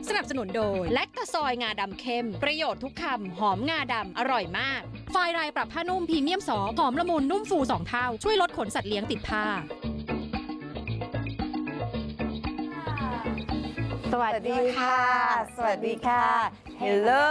สนับสนุนโดยแลคตาซอยงาดำเข้มประโยชน์ทุกคำหอมงาดำอร่อยมากไฟรายปรับผ้านุ่มพรีเมียมซอฟต์หอมละมุนนุ่มฟู2 เท่าช่วยลดขนสัตว์เลี้ยงติดผ้าสวัสดีค่ะสวัสดีค่ะ Hello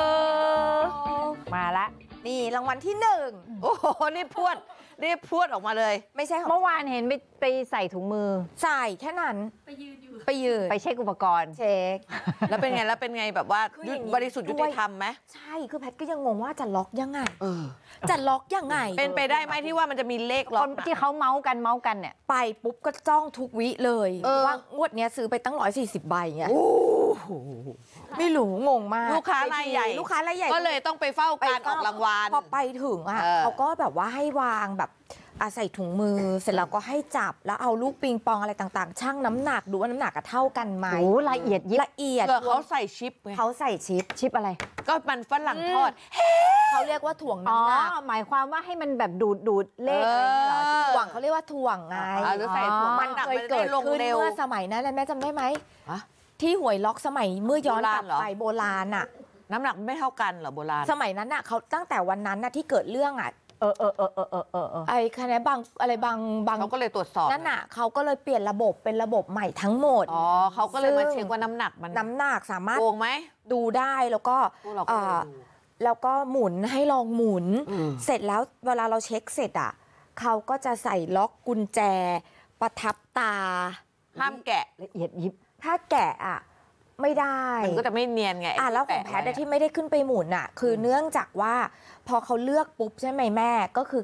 มาละนี่รางวัลที่1 โอ้โหนี่พวดออกมาเลยไม่ใช่เมื่อวานเห็นไปใส่ถุงมือใส่แค่นั้นไปยืนไปเช็คอุปกรณ์เช็คแล้วเป็นไงแบบว่าบริสุทธิ์ยุติธรรมไหมใช่คือแพทก็ยังงงว่าจะล็อกยังไงจะล็อกยังไงเป็นไปได้ไหมที่ว่ามันจะมีเลขล็อกที่เขาเมาส์กันเนี่ยไปปุ๊บก็จ้องทุกวิเลยว่างวดนี้ซื้อไปตั้ง140 ใบไงไม่รู้งงมากลูกค้ารายใหญ่ก็เลยต้องไปเฝ้าการออกรางวัลพอไปถึงอ่ะเขาก็แบบว่าให้วางแบบใส่ถุงมือเสร็จแล้วก็ให้จับแล้วเอาลูกปิงปองอะไรต่างๆชั่งน้ำหนักดูว่าน้ำหนักเท่ากันไหมโอ้ละเอียดยิบละเอียดเขาใส่ชิปเขาใส่ชิปอะไรก็มันฝรั่งทอดเขาเรียกว่าถ่วงน้ำหนักหมายความว่าให้มันแบบดูดเลขอะไรเหรอถ่วงเขาเรียกว่าถ่วงไงหรือใส่ถ่วงมันเคยเกิดขึ้นเมื่อสมัยนั้นแม่จำได้ไหมที่หวยล็อกสมัยเมื่อย้อนกลับไปโบราณอะน้ำหนักไม่เท่ากันเหรอโบราณสมัยนั้นอะเขาตั้งแต่วันนั้นน่ะที่เกิดเรื่องอะไอ้คะแนนบางเขาก็เลยตรวจสอบนั่นน่ะเขาก็เลยเปลี่ยนระบบเป็นระบบใหม่ทั้งหมดเขาก็เลยมาเช็คว่าน้ำหนักสามารถโกงไหมดูได้แล้วก็หมุนให้ลองหมุนเสร็จแล้วเวลาเราเช็คเสร็จอ่ะเขาก็จะใส่ล็อกกุญแจประทับตาห้ามแกะละเอียดยิบถ้าแกะอ่ะไม่ได้มันก็จะไม่เนียนไงแล้วของแพทที่ไม่ได้ขึ้นไปหมุนอ่ะคือเนื่องจากว่าพอเขาเลือกปุ๊บใช่ไหมแม่ก็คือ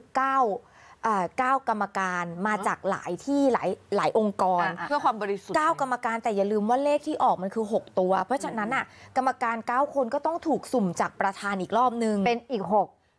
9กรรมการมาจากหลายที่หลายองค์กรเพื่อความบริสุทธิ์ 9กรรมการแต่อย่าลืมว่าเลขที่ออกมันคือ6ตัวเพราะฉะนั้นอ่ะกรรมการ9คนก็ต้องถูกสุ่มจากประธานอีกรอบนึงเป็นอีก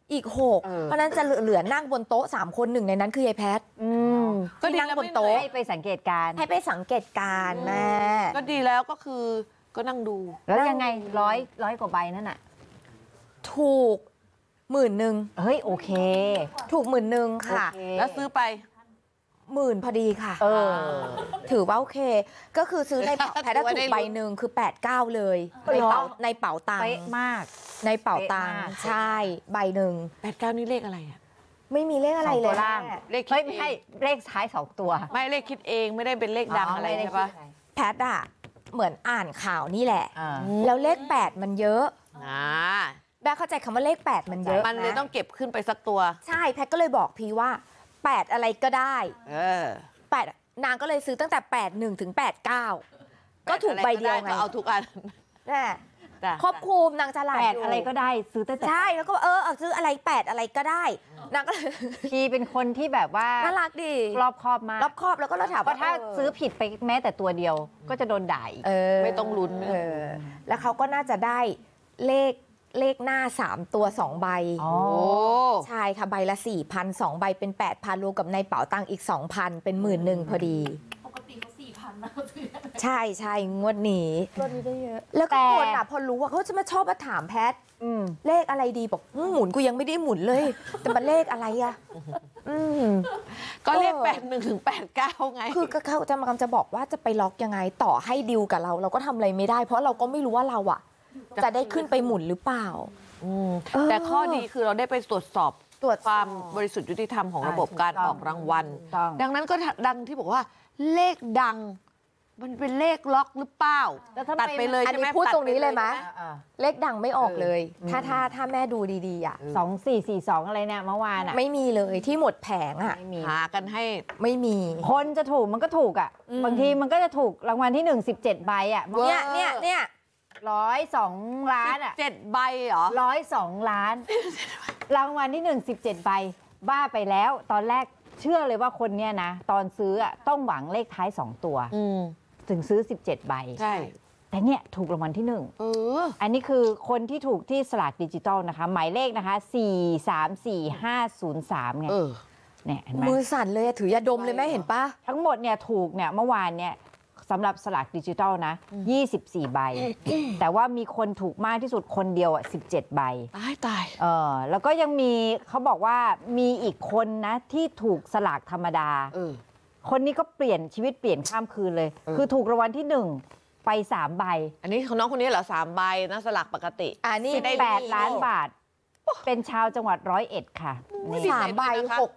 6เพราะนั้นจะเหลือนั่งบนโต๊ะ3คนหนึ่งในนั้นคือยายแพทก็นั่งบนโต๊ะให้ไปสังเกตการแม่ก็ดีแล้วก็คือก็นั่งดูแล้วยังไงร้อยกว่าใบนั่นน่ะถูก10,000เฮ้ยโอเคถูก10,000ค่ะแล้วซื้อไป 10,000พอดีค่ะถือว่าโอเคก็คือซื้อในแพทถูกใบหนึ่งคือ89เลยในเป๋าตังค์มากในเป๋าตังค์ใช่ใบหนึ่ง 89นี่เลขอะไรอ่ะไม่มีเลขอะไรเลยเลขไม่ใช่เลขท้าย2ตัวไม่เลขคิดเองไม่ได้เป็นเลขดังอะไรใช่ปะแพทอะเหมือนอ่านข่าวนี่แหละแล้วเลข8มันเยอะแม่เข้าใจคำว่าเลข8มันเยอะมันเลยต้องเก็บขึ้นไปสักตัวใช่แพทก็เลยบอกพี่ว่า8อะไรก็ได้8นางก็เลยซื้อตั้งแต่81ถึง89ก็ถูกใบเดียวไงเอาทุกอันครอบคลุมนางจะหลายอะไรก็ได้ซื้อแต่ใช่แล้วก็ซื้ออะไร8อะไรก็ได้นางก็พี่เป็นคนที่แบบว่าน่ารักดีรอบคอบมากรอบคอบแล้วก็เราถามว่าถ้าซื้อผิดไปแม้แต่ตัวเดียวก็จะโดนด่าไม่ต้องลุ้นแล้วเขาก็น่าจะได้เลขหน้า3ตัว2ใบใช่ค่ะใบละ 4,000 2ใบเป็น 8,000 รวมกับในเป๋าตังค์อีก 2,000 เป็น11,000พอดีปกติเขา4,000นะใช่งวดนี้ได้เยอะแล้วก็คนอ่ะพอรู้ว่าเขาจะมาชอบมาถามแพทเลขอะไรดีบอกหมุนกูยังไม่ได้หมุนเลยแต่มันเลขอะไรอะก็เลข81ถึง89ไงคือเขาจะบอกว่าจะไปล็อกยังไงต่อให้ดิวกับเราก็ทำอะไรไม่ได้เพราะเราก็ไม่รู้ว่าเราอะจะได้ขึ้นไปหมุนหรือเปล่าแต่ข้อดีคือเราได้ไปตรวจสอบความบริสุทธิ์ยุติธรรมของระบบการออกรางวัลดังนั้นก็ดังที่บอกว่าเลขดังมันเป็นเลขล็อกหรือเปล่าตัดไปเลยอันนี้พูดตรงนี้เลยไหมเลขดังไม่ออกเลยถ้าแม่ดูดีๆอ่ะ 2442อะไรเนี่ยเมื่อวานอ่ะไม่มีเลยที่หมดแผงอ่ะหากันให้ไม่มีคนจะถูกมันก็ถูกอ่ะบางทีมันก็จะถูกรางวัลที่1 17ใบอ่ะเนี่ย 102 ล้านอ่ะ7ใบเหรอ102 ล้านรางวัลที่17ใบบ้าไปแล้วตอนแรกเชื่อเลยว่าคนเนี้ยนะตอนซื้ออ่ะต้องหวังเลขท้าย2ตัวถึงซื้อ17ใบใช่แต่เนี่ยถูกรางวัลที่1อันนี้คือคนที่ถูกที่สลากดิจิตอลนะคะหมายเลขนะคะ4345503ไงเนี่ยมือสั่นเลยถือยาดมเลยแม่เห็นปะทั้งหมดเนี่ยถูกเนี่ยเมื่อวานเนี่ยสำหรับสลากดิจิตอลนะ24ใบแต่ว่ามีคนถูกมากที่สุดคนเดียวอ่ะ17ใบตายแล้วก็ยังมีเขาบอกว่ามีอีกคนนะที่ถูกสลากธรรมดาคนนี้ก็เปลี่ยนชีวิตเปลี่ยนข้ามคืนเลยคือถูกรางวัลที่1 ไป3 ใบอันนี้ของน้องคนนี้เหรอ3 ใบนะสลากปกตินี่ 18 ล้านบาท เป็นชาวจังหวัด101 ค่ะ 3 ใบ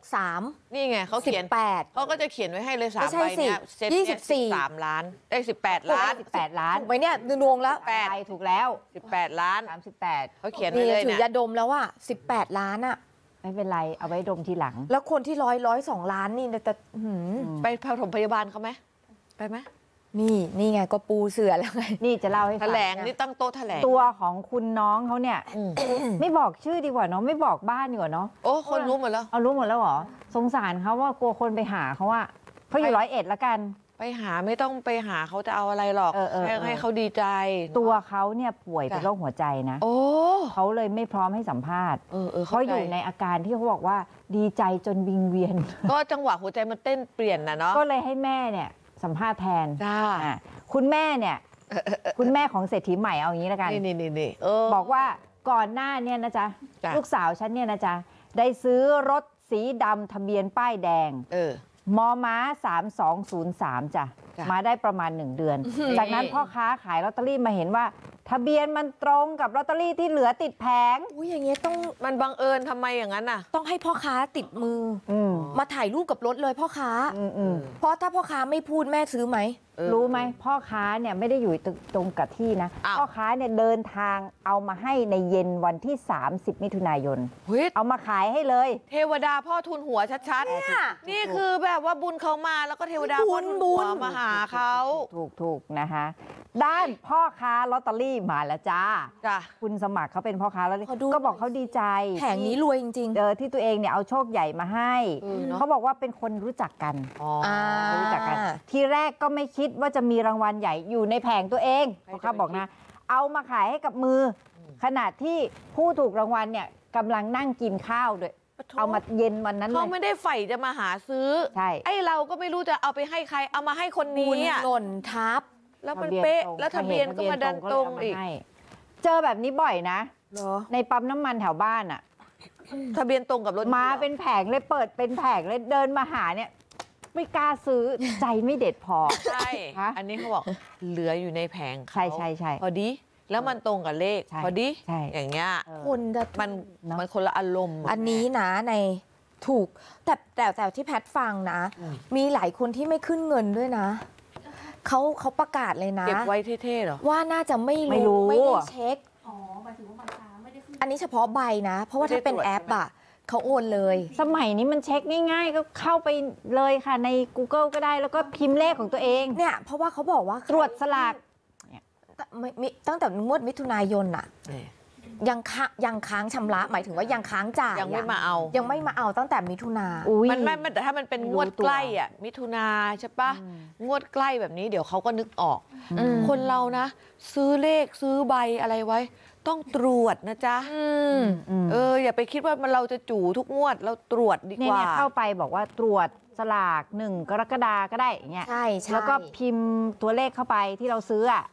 63 นี่ไงเขาเขียน 18 เขาก็จะเขียนไว้ให้เลย3 ใบเนี่ยเซ็ต23 ล้านได้18 ล้าน 18 ล้านถูกไหมเนี่ยดวงแล้ว 8ถูกแล้ว 18 ล้าน 38 เขาเขียนไว้เลยถือยาดมแล้วว่า18 ล้านอะไม่เป็นไรเอาไว้ดมทีหลังแล้วคนที่102 ล้านนี่แต่ไปปฐมพยาบาลเขาไหมไปไหมนี่ไงก็ปูเสือแล้วไงนี่จะเล่าให้ฟังแถลงนี่ตั้งโต๊ะแถลงตัวของคุณน้องเขาเนี่ยไม่บอกชื่อดีกว่าเนาะไม่บอกบ้านดีกว่าเนาะโอ้คนรู้หมดแล้วเอารู้หมดแล้วเหรอสงสารเขาว่ากลัวคนไปหาเขาว่าเขาอยู่101แล้วกันไปหาไม่ต้องไปหาเขาจะเอาอะไรหรอกให้เขาดีใจตัวเขาเนี่ยป่วยเป็นโรคหัวใจนะโอ้เขาเลยไม่พร้อมให้สัมภาษณ์เขาอยู่ในอาการที่เขาบอกว่าดีใจจนวิงเวียนก็จังหวะหัวใจมันเต้นเปลี่ยนนะเนาะก็เลยให้แม่เนี่ยสัมภาษณ์แทนจ้าคุณแม่เนี่ยคุณแม่ของเศรษฐีใหม่เอาอย่างนี้แล้วกันนี่บอกว่าก่อนหน้าเนี่ยนะจ๊ะลูกสาวฉันเนี่ยนะจ๊ะได้ซื้อรถสีดำทะเบียนป้ายแดงมม้า3203จ้ะมาได้ประมาณ1 เดือนจากนั้นพ่อค้าขายลอตเตอรี่มาเห็นว่าทะเบียนมันตรงกับลอตเตอรี่ที่เหลือติดแผงอย่างเงี้ยต้องมันบังเอิญทำไมอย่างนั้นน่ะต้องให้พ่อค้าติดมือมาถ่ายรูปกับรถเลยพ่อค้าเพราะถ้าพ่อค้าไม่พูดแม่ซื้อไหมรู้ไหมพ่อค้าเนี่ยไม่ได้อยู่ตรงกับที่นะพ่อค้าเนี่ยเดินทางเอามาให้ในเย็นวันที่30 มิถุนายนเอามาขายให้เลยเทวดาพ่อทุนหัวชัดๆนี่คือแบบว่าบุญเขามาแล้วก็เทวดาพ่อทุนหัวมาหาเขาถูกนะคะด้านพ่อค้าลอตเตอรี่มาแล้วจ้าคุณสมัครเขาเป็นพ่อค้าแล้วก็บอกเขาดีใจแผงนี้รวยจริงๆที่ตัวเองเนี่ยเอาโชคใหญ่มาให้เขาบอกว่าเป็นคนรู้จักกันรู้จักกันทีแรกก็ไม่คิดว่าจะมีรางวัลใหญ่อยู่ในแผงตัวเองพ่อค้าบอกนะเอามาขายให้กับมือขนาดที่ผู้ถูกรางวัลเนี่ยกำลังนั่งกินข้าวด้วยเอามาเย็นวันนั้นเขาไม่ได้ใฝ่จะมาหาซื้อใช่ไอ้เราก็ไม่รู้จะเอาไปให้ใครเอามาให้คนนี้หล่นทับแล้วมันเป๊ะแล้วทะเบียนก็มาดันตรงอีกเจอแบบนี้บ่อยนะในปั๊มน้ำมันแถวบ้านอ่ะทะเบียนตรงกับรถมาเป็นแผงเลยเปิดเป็นแผงเลยเดินมาหาเนี่ยไม่กล้าซื้อใจไม่เด็ดพอใช่อันนี้เขาบอกเหลืออยู่ในแผงเขาใช่พอดีแล้วมันตรงกับเลขพอดีอย่างเงี้ยคนมันคนละอารมณ์อันนี้นะในถูกแต่ที่แพทฟังนะมีหลายคนที่ไม่ขึ้นเงินด้วยนะเขาประกาศเลยนะเก็บไว้เท่ๆหรอว่าน่าจะไม่รู้ไม่ได้เช็คหมายถึงว่ามันค้างไม่ได้ขึ้นอันนี้เฉพาะใบนะเพราะว่าถ้าเป็นแอปอ่ะเขาโอนเลยสมัยนี้มันเช็คง่ายๆก็เข้าไปเลยค่ะใน Google ก็ได้แล้วก็พิมพ์เลขของตัวเองเนี่ยเพราะว่าเขาบอกว่าตรวจสลากตั้งแต่งวดมิถุนายนอ่ะยังค้างชำระหมายถึงว่ายังค้างจ่ายยังไม่มาเอาตั้งแต่มิถุนามันแต่ถ้ามันเป็นงวดใกล้อ่ะมิถุนาใช่ปะงวดใกล้แบบนี้เดี๋ยวเขาก็นึกออกคนเรานะซื้อเลขซื้อใบอะไรไว้ต้องตรวจนะจ๊ะอย่าไปคิดว่าเราจะจู่ทุกงวดเราตรวจดีกว่าเนี่ยเข้าไปบอกว่าตรวจสลาก1 กรกฎาคมก็ได้อย่างเงี้ยใช่แล้วก็พิมพ์ตัวเลขเข้าไปที่เราซื้ออ่ะ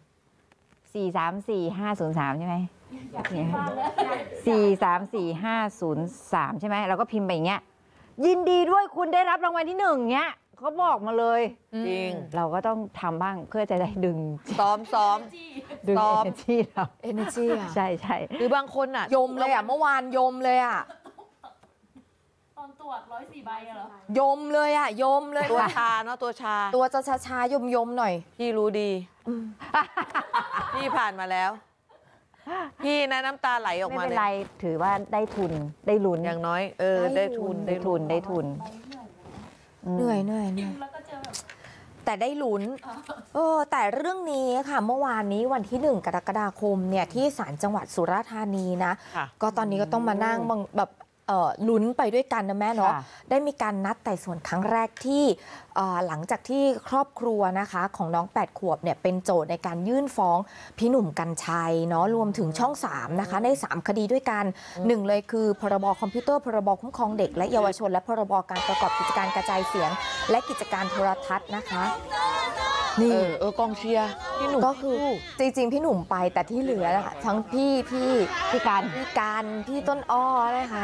434-503ใช่ไหม434-503ใช่ไหมเราก็พิมพ์ไปอย่างเงี้ยยินดีด้วยคุณได้รับรางวัลที่1เงี้ยเขาบอกมาเลยจริงเราก็ต้องทำบ้างเพื่อจะได้ดึงซ้อมดึง energy เรา energy ใช่หรือบางคนอ่ะยมเลยอ่ะเมื่อวานยมเลยอ่ะตอนตรวจ104 ใบเหรอยมเลยอ่ะยมเลยตัวชาเนาะตัวจะชายมหน่อยพี่รู้ดีพี่ผ่านมาแล้วพี่นะน้ำตาไหลออกมาไม่เป็นไรถือว่าได้ทุนได้ลุ้นอย่างน้อยได้ทุนเหนื่อยแต่ได้ลุ้นแต่เรื่องนี้ค่ะเมื่อวานนี้วันที่1 กรกฎาคมเนี่ยที่ศาลจังหวัดสุราษฎร์ธานีนะก็ตอนนี้ก็ต้องมานั่งแบบลุ้นไปด้วยกันนะแม่เนาะได้มีการนัดไต่สวนครั้งแรกที่หลังจากที่ครอบครัวนะคะของน้อง8 ขวบเนี่ยเป็นโจทย์ในการยื่นฟ้องพี่หนุ่มกรรชัยเนาะรวมถึงช่อง3นะคะใน3คดีด้วยกัน1เลยคือพรบคอมพิวเตอร์พรบคุ้มครองเด็กและเยาวชนและพรบการประกอบกิจการกระจายเสียงและกิจการโทรทัศน์นะคะนี่กองเชียร์พี่หนุ่มก็คือจริงๆพี่หนุ่มไปแต่ที่เหลือนะคะทั้งพี่การพี่ต้นอ้อนะคะ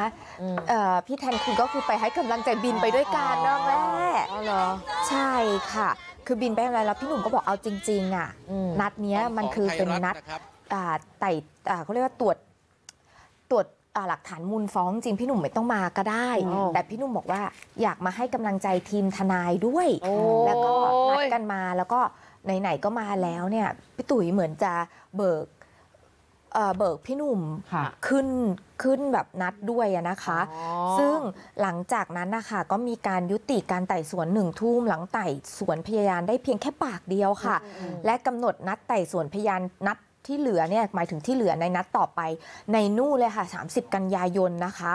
พี่แทนคุณก็คือไปให้กำลังใจบินไปด้วยกันนะแม่อ๋อเหรอใช่ค่ะคือบินไปอะไรแล้วพี่หนุ่มก็บอกเอาจริงๆอ่ะนัดเนี้ยมันคือเป็นนัดไต่เขาเรียกว่าตรวจหลักฐานมูลฟ้องจริงพี่หนุ่มไม่ต้องมาก็ได้แต่พี่หนุ่มบอกว่าอยากมาให้กำลังใจทีมทนายด้วยแล้วก็นัดกันมาแล้วก็ไหนๆก็มาแล้วเนี่ยพี่ตุ๋ยเหมือนจะเบิกพี่หนุ่มขึ้นแบบนัดด้วยนะคะซึ่งหลังจากนั้นนะคะก็มีการยุติการไต่สวน1 ทุ่มหลังไต่สวนพยานได้เพียงแค่ปากเดียวค่ะและกำหนดนัดไต่สวนพยานนัดที่เหลือเนี่ยหมายถึงที่เหลือในนัดต่อไปในนู่นเลยค่ะ30 กันยายนนะคะ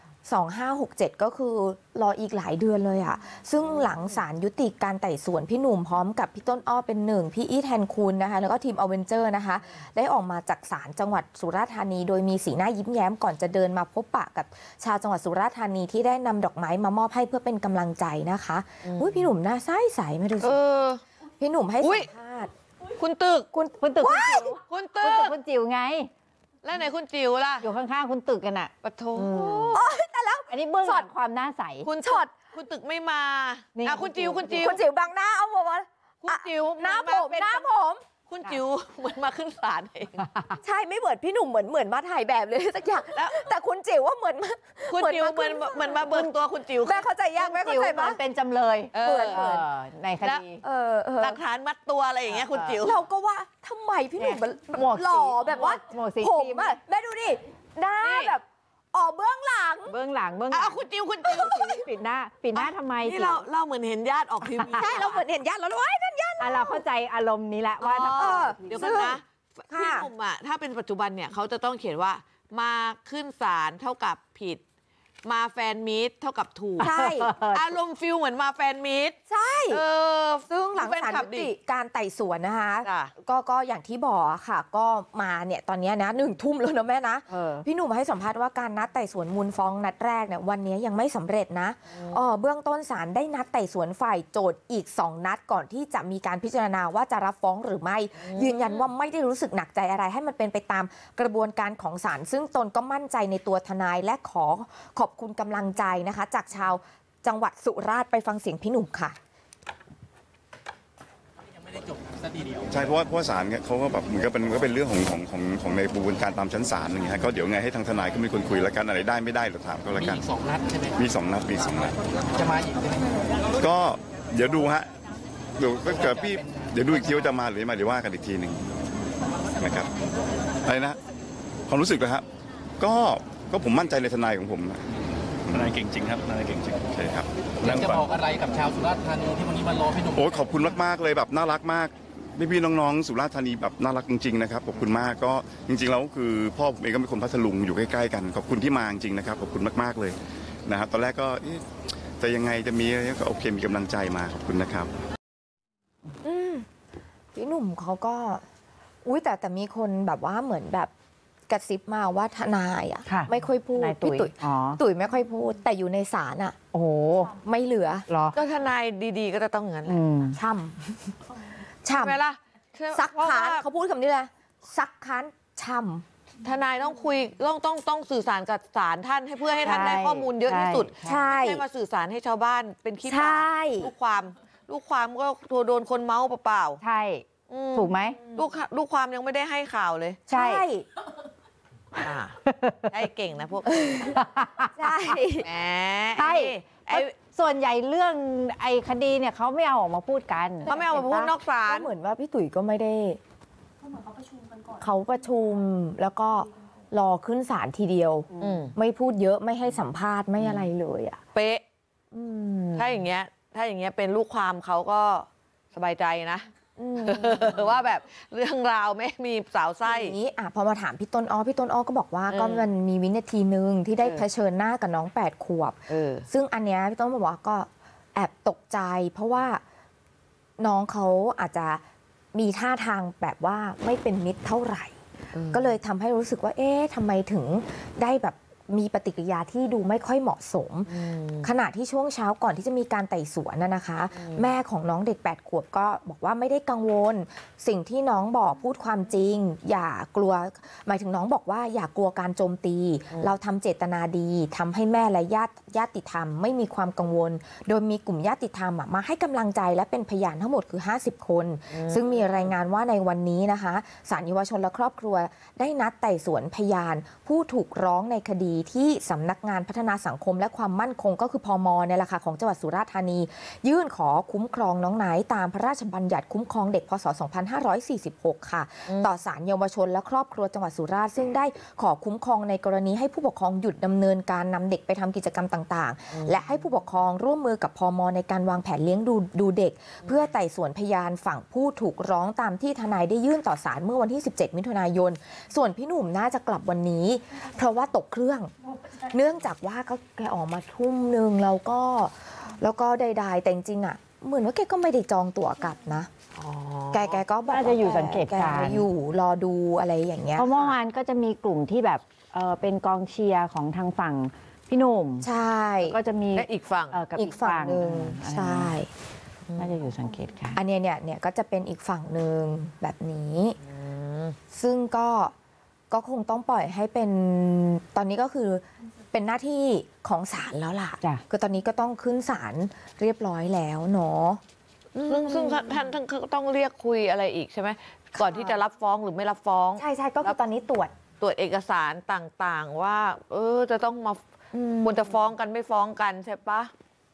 2567ก็คือรออีกหลายเดือนเลยอ่ะซึ่งหลังศาลยุติการไต่สวนพี่หนุ่มพร้อมกับพี่ต้นอ้อเป็น1พี่อีทแทนคุณนะคะแล้วก็ทีมอเวนเจอร์นะคะได้ออกมาจากศาลจังหวัดสุราษฎร์ธานีโดยมีสีหน้ายิ้มแย้มก่อนจะเดินมาพบปะกับชาวจังหวัดสุราษฎร์ธานีที่ได้นำดอกไม้มามอบให้เพื่อเป็นกำลังใจนะคะพี่หนุ่มหน้าใสๆไม่ดูสิพี่หนุ่มให้สัมภาษณ์คุณตึกคุณตึกคุณจิ๋วไงแล้วไหนคุณจิ๋วล่ะอยู่ข้างๆคุณตึกกันอ่ะปะโถแต่แล้วอันนี้เบื้องหลังความน่าใสคุณช็อตคุณตึกไม่มาคุณจิ๋วบางหน้าเอาบอกว่าคุณจิ๋วหน้าผมคุณจิ๋วเหมือนมาขึ้นศาลเองใช่ไม่เหมือนพี่หนุ่มเหมือนมาถ่ายแบบเลยสักอย่างแต่คุณจิ๋วว่าเหมือนคุณจิ๋วเหมือนมาเบิกตัวคุณจิ๋วแม่เข้าใจยากแม่เข้าใจมั้ยเป็นจำเลยเหมือนในคดีหลักฐานมัดตัวอะไรอย่างเงี้ยคุณจิ๋วเราก็ว่าทำไมพี่หนุ่มหล่อแบบว่าผมอะแม่ดูดิหน้าแบบเบื้องหลังคุณจิ๋วปิดหน้าทำไมนี่เราเหมือนเห็นญาติออกทีวีใช่เราเหมือนเห็นญาติแล้วว้ายนั่นญาติเราเข้าใจอารมณ์นี้แหละว่าเดี๋ยวกันนะพี่หนุ่มอ่ะถ้าเป็นปัจจุบันเนี่ยเขาจะต้องเขียนว่ามาขึ้นศาลเท่ากับผิดมาแฟนมีตเท่ากับถูกใช่อารมณ์ฟิลเหมือนมาแฟนมีตใช่ซึ่งหลังศาลยุติการไต่สวนนะคะก็อย่างที่บอกค่ะก็มาเนี่ยตอนนี้นะ1 ทุ่มแล้วนะแม่นะพี่หนุ่มให้สัมภาษณ์ว่าการนัดไต่สวนมูลฟ้องนัดแรกเนี่ยวันนี้ยังไม่สำเร็จนะเบื้องต้นศาลได้นัดไต่สวนฝ่ายโจทย์อีก2 นัดก่อนที่จะมีการพิจารณาว่าจะรับฟ้องหรือไม่ยืนยันว่าไม่ได้รู้สึกหนักใจอะไรให้มันเป็นไปตามกระบวนการของศาลซึ่งตนก็มั่นใจในตัวทนายและขอบคุณกำลังใจนะคะจากชาวจังหวัดสุราษฎร์ไปฟังเสียงพี่หนุ่มค่ะยังไม่ได้จบซะทีเดียวใช่เพราะว่าศาลเขาก็แบบมันก็เป็นเรื่องของในกระบวนการตามชั้นศาลอย่างเงี้ยก็เดี๋ยวไงให้ทางทนายก็มีคนคุยแล้วกันอะไรได้ไม่ได้เราถามก็แล้วกันมี2 นัดใช่ไหมมี2 นัดจะมาอีกใช่ไหมก็เดี๋ยวดูฮะเดี๋ยวเกิดพี่เดี๋ยวดูอีกทีว่าจะมาหรือไม่เดี๋ยวว่ากันอีกทีหนึ่งนะครับอะไรนะความรู้สึกนะครับก็ผมมั่นใจในทนายของผมทนายเก่งจริงครับทนายเก่งจริงใช่ครับอยากจะบอกอะไรกับชาวสุราษฎร์ธานีที่วันนี้มารอพี่หนุ่มโอ้ขอบคุณมากๆเลยแบบน่ารักมากพี่น้องๆสุราษฎร์ธานีแบบน่ารักจริงๆนะครับขอบคุณมากก็จริงๆแล้วคือพ่อผมเองก็เป็นคนพัทลุงอยู่ใกล้ๆกันขอบคุณที่มาจริงๆนะครับขอบคุณมากๆเลยนะครับตอนแรกก็จะยังไงจะมีก็โอเคมีกำลังใจมาขอบคุณนะครับพี่หนุ่มเขาก็แต่มีคนแบบว่าเหมือนแบบกระซิบมาว่าทนายอ่ะไม่ค่อยพูดพี่ตุ๋ยไม่ค่อยพูดแต่อยู่ในศาลอ่ะโอ้โหไม่เหลือก็ทนายดีๆก็จะต้องงั้นแหละช่ำไหมล่ะซักค้านเขาพูดคำนี้เลยซักค้านช่ำทนายต้องคุยต้องสื่อสารกับศาลท่านให้เพื่อให้ท่านได้ข้อมูลเยอะที่สุดใช่มาสื่อสารให้ชาวบ้านเป็นขี้ปากลูกความก็โดนคนเมาส์เปล่าใช่ถูกไหมลูกความยังไม่ได้ให้ข่าวเลยใช่ใช่เก่งนะพวกใช่ใช่ส่วนใหญ่เรื่องไอ้คดีเนี่ยเขาไม่เอาออกมาพูดกันเขาไม่เอามาพูดนอกศาลก็เหมือนว่าพี่ตุ๋ยก็ไม่ได้เขาประชุมกันก่อนเขาประชุมแล้วก็รอขึ้นศาลทีเดียวไม่พูดเยอะไม่ให้สัมภาษณ์ไม่อะไรเลยอ่ะเป๊ะถ้าอย่างเงี้ยเป็นลูกความเขาก็สบายใจนะว่าแบบเรื่องราวไม่มีสาวไส้นี้พอมาถามพี่ต้นอ้อก็บอกว่าก็มันมีวินาทีหนึ่งที่ได้เผชิญหน้ากับน้อง8 ขวบซึ่งอันเนี้ยพี่ต้นบอกว่าก็แอบตกใจเพราะว่าน้องเขาอาจจะมีท่าทางแบบว่าไม่เป็นมิตรเท่าไหร่ก็เลยทำให้รู้สึกว่าทำไมถึงได้แบบมีปฏิกิริยาที่ดูไม่ค่อยเหมาะสมขณะที่ช่วงเช้าก่อนที่จะมีการไต่สวนนะคะ แม่ของน้องเด็ก8 ขวบก็บอกว่าไม่ได้กังวลสิ่งที่น้องบอกพูดความจริงอย่ากลัวหมายถึงน้องบอกว่าอย่ากลัวการโจมตีเราทำเจตนาดีทำให้แม่และญาติธรรมไม่มีความกังวลโดยมีกลุ่มญาติธรรมมาให้กำลังใจและเป็นพยานทั้งหมดคือ50 คนซึ่งมีรายงานว่าในวันนี้นะคะศาลเยาวชนและครอบครัวได้นัดไต่สวนพยานผู้ถูกร้องในคดีที่สำนักงานพัฒนาสังคมและความมั่นคงก็คือพม.เนี่ยแหละค่ะของจังหวัดสุราษฎร์ธานียื่นขอคุ้มครองน้องไนท์ตามพระราชบัญญัติคุ้มครองเด็กพ.ศ. 2546 ค่ะต่อศาลเยาวชนและครอบครัวจังหวัดสุราษฎร์ซึ่งได้ขอคุ้มครองในกรณีให้ผู้ปกครองหยุดดำเนินการนำเด็กไปทำกิจกรรมต่างๆและให้ผู้ปกครองร่วมมือกับพม.ในการวางแผนเลี้ยงดูเด็กเพื่อไต่สวนพยานฝั่งผู้ถูกร้องตามที่ทนายได้ยื่นต่อศาลเมื่อวันที่17 มิถุนายนส่วนพี่หนุ่มน่าจะกลับวันนี้เพราะว่าตกเครื่องเนื่องจากว่าก็แกออกมาทุ่มนึงแล้วก็ใดๆแต่จริงๆอ่ะเหมือนว่าแกก็ไม่ได้จองตั๋วกลับนะแกก็บอกว่าจะอยู่สังเกตการณ์อยู่รอดูอะไรอย่างเงี้ยเพราะเมื่อวานก็จะมีกลุ่มที่แบบเป็นกองเชียร์ของทางฝั่งพี่หนุ่มใช่ก็จะมีอีกฝั่งกับอีกฝั่งหนึ่งใช่น่าจะอยู่สังเกตการณ์อันนี้เนี่ยก็จะเป็นอีกฝั่งหนึ่งแบบนี้ซึ่งก็คงต้องปล่อยให้เป็นตอนนี้ก็คือเป็นหน้าที่ของศาลแล้วล่ะคือตอนนี้ก็ต้องขึ้นศาลเรียบร้อยแล้วเนาะซึ่งท่านต้องเรียกคุยอะไรอีกใช่ไหมก่อนที่จะรับฟ้องหรือไม่รับฟ้องใช่ก็คือตอนนี้ตรวจเอกสารต่างๆว่าจะต้องมาควรจะฟ้องกันไม่ฟ้องกันใช่ปะ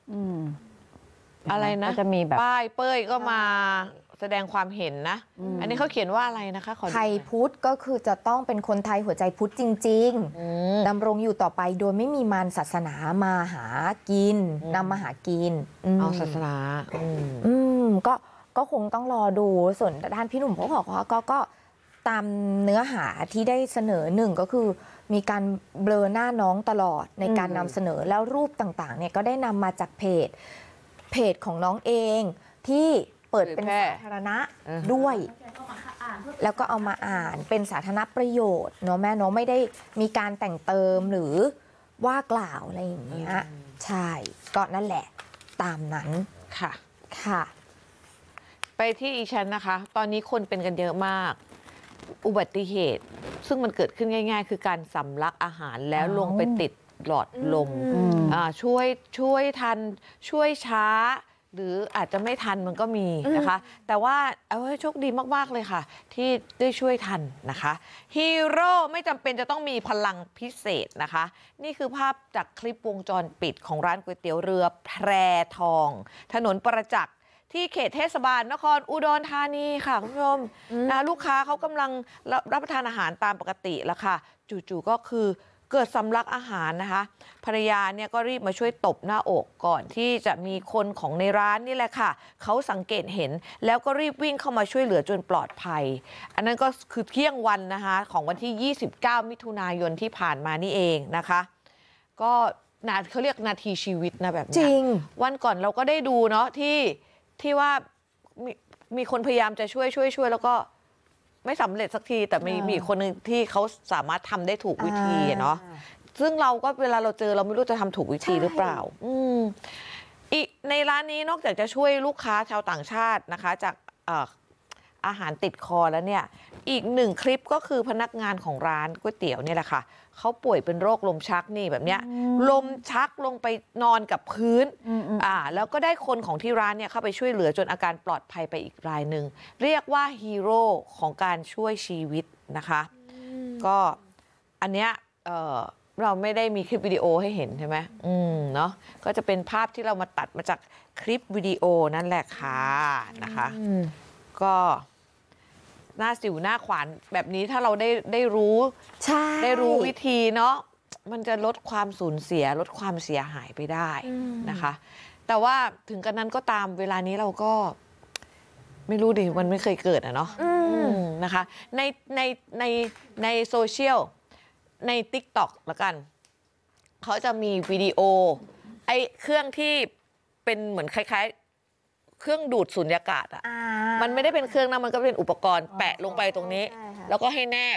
อะไรนะจะมีแบบป้ายเป้ยก็มาแสดงความเห็นนะอันนี้เขาเขียนว่าอะไรนะคะไทยพุทธก็คือจะต้องเป็นคนไทยหัวใจพุทธจริงๆดำรงอยู่ต่อไปโดยไม่มีมารศาสนามาหากินนำมาหากินเอาศาสนาก็คงต้องรอดูส่วนด้านพี่หนุ่มเขาบอกว่าก็ตามเนื้อหาที่ได้เสนอหนึ่งก็คือมีการเบลอหน้าน้องตลอดในการนำเสนอแล้วรูปต่างๆเนี่ยก็ได้นำมาจากเพจของน้องเองที่เปิดเป็นสาธารณะด้วยแล้วก็เอามาอ่านเป็นสาธารณประโยชน์เนาะแม่เนาะไม่ได้มีการแต่งเติมหรือว่ากล่าวอะไรอย่างเงี้ยใช่ก็นั่นแหละตามนั้นค่ะไปที่อีชันนะคะตอนนี้คนเป็นกันเยอะมากอุบัติเหตุซึ่งมันเกิดขึ้นง่ายๆคือการสำลักอาหารแล้วลงไปติดหลอดลมช่วยทันช่วยช้าหรืออาจจะไม่ทันมันก็มีนะคะแต่ว่าโชคดีมากๆเลยค่ะที่ได้ช่วยทันนะคะฮีโร่ไม่จำเป็นจะต้องมีพลังพิเศษนะคะนี่คือภาพจากคลิปวงจรปิดของร้านก๋วยเตี๋ยวเรือแพรทองถนนประจักษ์ที่เขตเทศบาลนครอุดรธานีค่ะคุณผู้ชมลูกค้าเขากำลังรับประทานอาหารตามปกติแล้วค่ะจู่ๆก็คือเกิดสำลักอาหารนะคะภรรยาเนี่ยก็รีบมาช่วยตบหน้าอกก่อนที่จะมีคนของในร้านนี่แหละค่ะเขาสังเกตเห็นแล้วก็รีบวิ่งเข้ามาช่วยเหลือจนปลอดภัยอันนั้นก็คือเที่ยงวันนะคะของวันที่29มิถุนายนที่ผ่านมานี่เองนะคะก็เขาเรียกนาทีชีวิตนะแบบนี้จริงวันก่อนเราก็ได้ดูเนาะที่ว่ามีคนพยายามจะช่วยแล้วก็ไม่สำเร็จสักทีแต่มีคนหนึ่งที่เขาสามารถทำได้ถูกวิธีเนาะซึ่งเราก็เวลาเราเจอเราไม่รู้จะทำถูกวิธีหรือเปล่าอีกในร้านนี้นอกจากจะช่วยลูกค้าชาวต่างชาตินะคะจากอาหารติดคอแล้วเนี่ยอีกหนึ่งคลิปก็คือพนักงานของร้านก๋วยเตี๋ยวเนี่ยแหละค่ะเขาป่วยเป็นโรคลมชักนี่แบบเนี้ยลมชักลงไปนอนกับพื้นแล้วก็ได้คนของที่ร้านเนี่ยเข้าไปช่วยเหลือจนอาการปลอดภัยไปอีกรายหนึ่งเรียกว่าฮีโร่ของการช่วยชีวิตนะคะก็อันเนี้ยเราไม่ได้มีคลิปวิดีโอให้เห็นใช่ไหมเนาะก็จะเป็นภาพที่เรามาตัดมาจากคลิปวิดีโอนั่นแหละค่ะนะคะก็หน้าสิวหน้าขวานแบบนี้ถ้าเราได้รู้ได้รู้วิธีเนาะมันจะลดความสูญเสียลดความเสียหายไปได้นะคะแต่ว่าถึงกันนั้นก็ตามเวลานี้เราก็ไม่รู้ดิมันไม่เคยเกิดอะเนาะนะคะในโซเชียลใน TikTok ละกันเขาจะมีวิดีโอไอ้เครื่องที่เป็นเหมือนคล้ายๆเครื่องดูดสุญญากาศมันไม่ได้เป็นเครื่องนะมันก็เป็นอุปกรณ์แปะลงไปตรงนี้แล้วก็ให้แนบ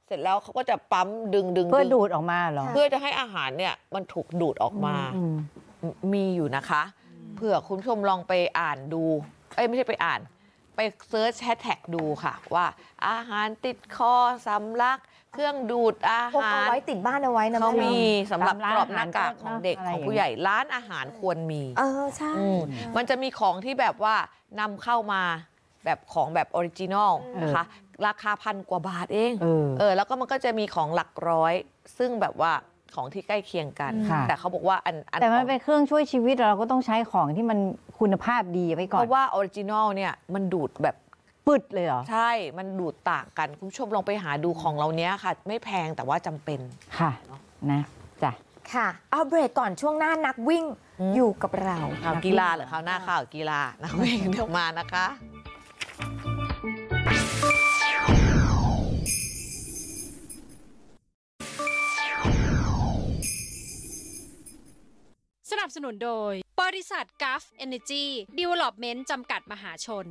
เสร็จแล้วเขาก็จะปั๊มดึงเพื่อดูดออกมาเหรอเพื่อจะให้อาหารเนี่ยมันถูกดูดออกมามีอยู่นะคะเผื่อคุณผู้ชมลองไปอ่านดูไม่ใช่ไปอ่านไปเซิร์ชแฮชแท็กดูค่ะว่าอาหารติดคอสำลักเครื่องดูดอาพกหาเอารไว้ติดบ้านเอาไว้นะเขามีสำหรับตามกร้านรอบหน้ากากของเด็กอะไรของผู้ใหญ่ร้านอาหารควรมีใช่มันจะมีของที่แบบว่านำเข้ามาแบบของแบบออริจินอลนะคะราคา1,000 กว่าบาทเองแล้วก็มันก็จะมีของหลักร้อยซึ่งแบบว่าของที่ใกล้เคียงกันแต่เขาบอกว่าแต่มันเป็นเครื่องช่วยชีวิตเราก็ต้องใช้ของที่มันคุณภาพดีไว้ก่อนเพราะว่าออริจินอลเนี่ยมันดูดแบบปึดเลยเหรอใช่มันดูดต่างกันคุณผู้ชมลองไปหาดูของเราเนี้ยค่ะไม่แพงแต่ว่าจำเป็นค่ะนะจ้ะค่ะเอาเบรกก่อนช่วงหน้านักวิ่งอยู่กับเราข่าวกีฬาหรือข่าวหน้าข่าวกีฬานักวิ่งเดี๋ยวมานะคะสนับสนุนโดยบริษัท Gulf Energy Development จำกัดมหาชน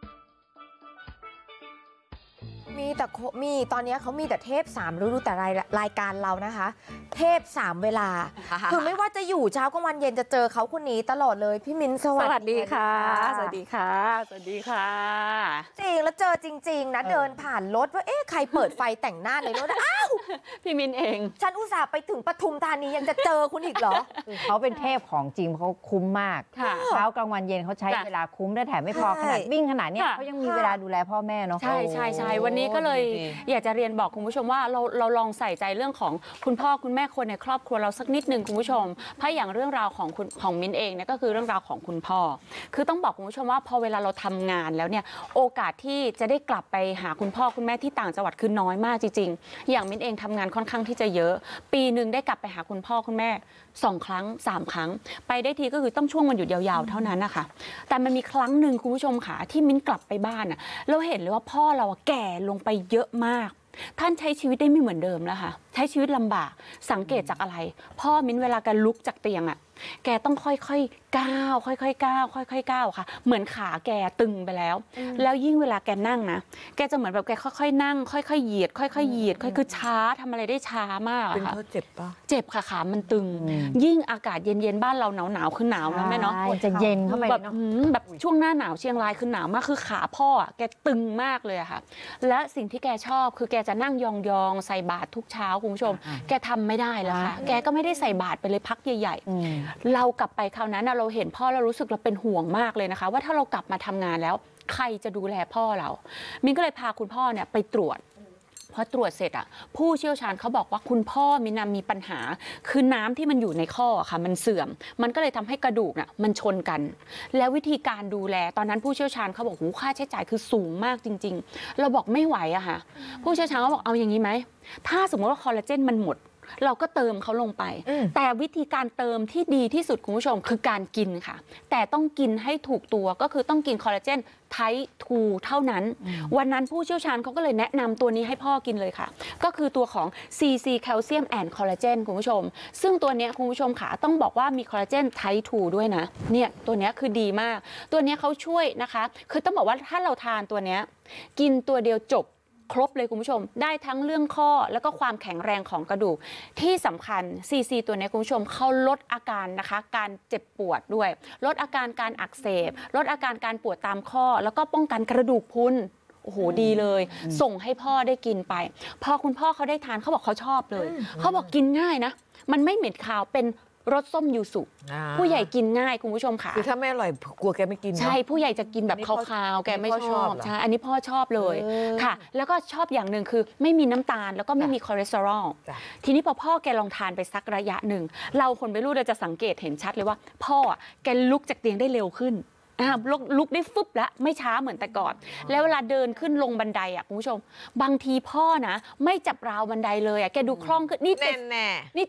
มีตอนนี้เขามีแต่เทพ3ฤดูแต่รายการเรานะคะเทพ3เวลา คือไม่ว่าจะอยู่เช้ากลางวันเย็นจะเจอเขาคนนี้ตลอดเลยพี่มิ้นสวัสดีค่ะสวัสดีค่ะสวัสดีค่ะจริงแล้วเจอจริงๆนะเดินผ่านรถว่าใครเปิดไฟแต่งหน้าในรถอ้าวพี่มิ้นเองฉันอุตส่าห์ไปถึงปทุมธานียังจะเจอคุณอีกเหรอเขาเป็นเทพของจริงเขาคุ้มมากเช้ากลางวันเย็นเขาใช้เวลาคุ้มได้แถมไม่พอขนาดวิ่งขนาดนี้เขายังมีเวลาดูแลพ่อแม่เนาะใช่วันนี้ก็เลยอยากจะเรียนบอกคุณผู้ชมว่าเราลองใส่ใจเรื่องของคุณพ่อคุณแม่คนในครอบครัวเราสักนิดนึงคุณผู้ชมเพราะอย่างเรื่องราวของมิ้นเองเนี่ยก็คือเรื่องราวของคุณพ่อคือต้องบอกคุณผู้ชมว่าพอเวลาเราทำงานแล้วเนี่ยโอกาสที่จะได้กลับไปหาคุณพ่อคุณแม่ที่ต่างจังหวัดคือน้อยมากจริงๆอย่างมิ้นเองทำงานค่อนข้างที่จะเยอะปีนึงได้กลับไปหาคุณพ่อคุณแม่2 ครั้ง 3 ครั้งไปได้ทีก็คือต้องช่วงวันหยุดยาวๆเท่านั้นนะคะแต่มันมีครั้งหนึ่งคุณผู้ชมค่ะที่มิ้นกลับไปบ้านอ่ะเราเห็นเลยว่าพ่อเราแก่ลงไปเยอะมากท่านใช้ชีวิตได้ไม่เหมือนเดิมแล้วค่ะใช้ชีวิตลำบากสังเกตจากอะไรพ่อมิ้นเวลาแกลุกจากเตียงอ่ะแกต้องค่อยๆก้าวค่อยๆก้าวค่อยๆก้าวค่ะเหมือนขาแกตึงไปแล้วแล้วยิ่งเวลาแกนั่งนะแกจะเหมือนแบบแกค่อยๆนั่งค่อยๆเหยียดค่อยๆเหยียดคือช้าทำอะไรได้ช้ามากเป็นเพราะเจ็บปะเจ็บค่ะขามันตึงยิ่งอากาศเย็นๆบ้านเราหนาวๆคือหนาวนะแม่เนาะจะเย็นเข้าไปแบบช่วงหน้าหนาวเชียงรายคือหนาวมากคือขาพ่อแกตึงมากเลยอะค่ะและสิ่งที่แกชอบคือแกจะนั่งยองๆใส่บาตรทุกเช้าคุณผู้ชมแกทำไม่ได้แล้วค่ะแกก็ไม่ได้ใส่บาตรไปเลยพักใหญ่ๆเรากลับไปคราวนั้นเราเห็นพ่อเรารู้สึกเราเป็นห่วงมากเลยนะคะว่าถ้าเรากลับมาทำงานแล้วใครจะดูแลพ่อเรามิ้นก็เลยพาคุณพ่อเนี่ยไปตรวจพอตรวจเสร็จอ่ะผู้เชี่ยวชาญเขาบอกว่าคุณพ่อมีปัญหาคือน้ำที่มันอยู่ในข้อค่ะมันเสื่อมมันก็เลยทำให้กระดูกน่ะมันชนกันแล้ววิธีการดูแลตอนนั้นผู้เชี่ยวชาญเขาบอกค่าใช้จ่ายคือสูงมากจริงๆเราบอกไม่ไหวอะค่ะผู้เชี่ยวชาญเขาบอกเอาอย่างนี้ไหมถ้าสมมติว่าคอลลาเจนมันหมดเราก็เติมเขาลงไปแต่วิธีการเติมที่ดีที่สุดคุณผู้ชมคือการกินค่ะแต่ต้องกินให้ถูกตัวก็คือต้องกินคอลลาเจนไทป์2เท่านั้นวันนั้นผู้เชี่ยวชาญเขาก็เลยแนะนำตัวนี้ให้พ่อกินเลยค่ะก็คือตัวของ CC แคลเซียมแอนด์คอลลาเจนคุณผู้ชมซึ่งตัวนี้คุณผู้ชมค่ะต้องบอกว่ามีคอลลาเจนไทป์2ด้วยนะเนี่ยตัวนี้คือดีมากตัวนี้เขาช่วยนะคะคือต้องบอกว่าถ้าเราทานตัวนี้กินตัวเดียวจบครบเลยคุณผู้ชมได้ทั้งเรื่องข้อแล้วก็ความแข็งแรงของกระดูกที่สำคัญ CC ตัวนี้คุณผู้ชมเขาลดอาการนะคะการเจ็บปวดด้วยลดอาการการอักเสบลดอาการการปวดตามข้อแล้วก็ป้องกันกระดูกพรุนโอ้โหดีเลยส่งให้พ่อได้กินไปพอคุณพ่อเขาได้ทานเขาบอกเขาชอบเลยเขาบอกกินง่ายนะมันไม่เหม็นคาวเป็นรสส้มยูสุผู้ใหญ่กินง่ายคุณผู้ชมค่ะคือถ้าไม่อร่อยกลัวแกไม่กินใช่ผู้ใหญ่จะกินแบบคาวๆแกไม่ชอบใช่อันนี้พ่อชอบเลยค่ะแล้วก็ชอบอย่างหนึ่งคือไม่มีน้ำตาลแล้วก็ไม่มีคอเลสเตอรอลทีนี้พอพ่อแกลองทานไปสักระยะหนึ่งเราคนไปรู้เราจะสังเกตเห็นชัดเลยว่าพ่อแกลุกจากเตียงได้เร็วขึ้นลุกได้ฟึบแล้วไม่ช้าเหมือนแต่ก่อนแล้วเวลาเดินขึ้นลงบันไดอ่ะคุณผู้ชมบางทีพ่อนะไม่จับราวบันไดเลยอ่ะแกดูคล่องขึ้นนี่นี่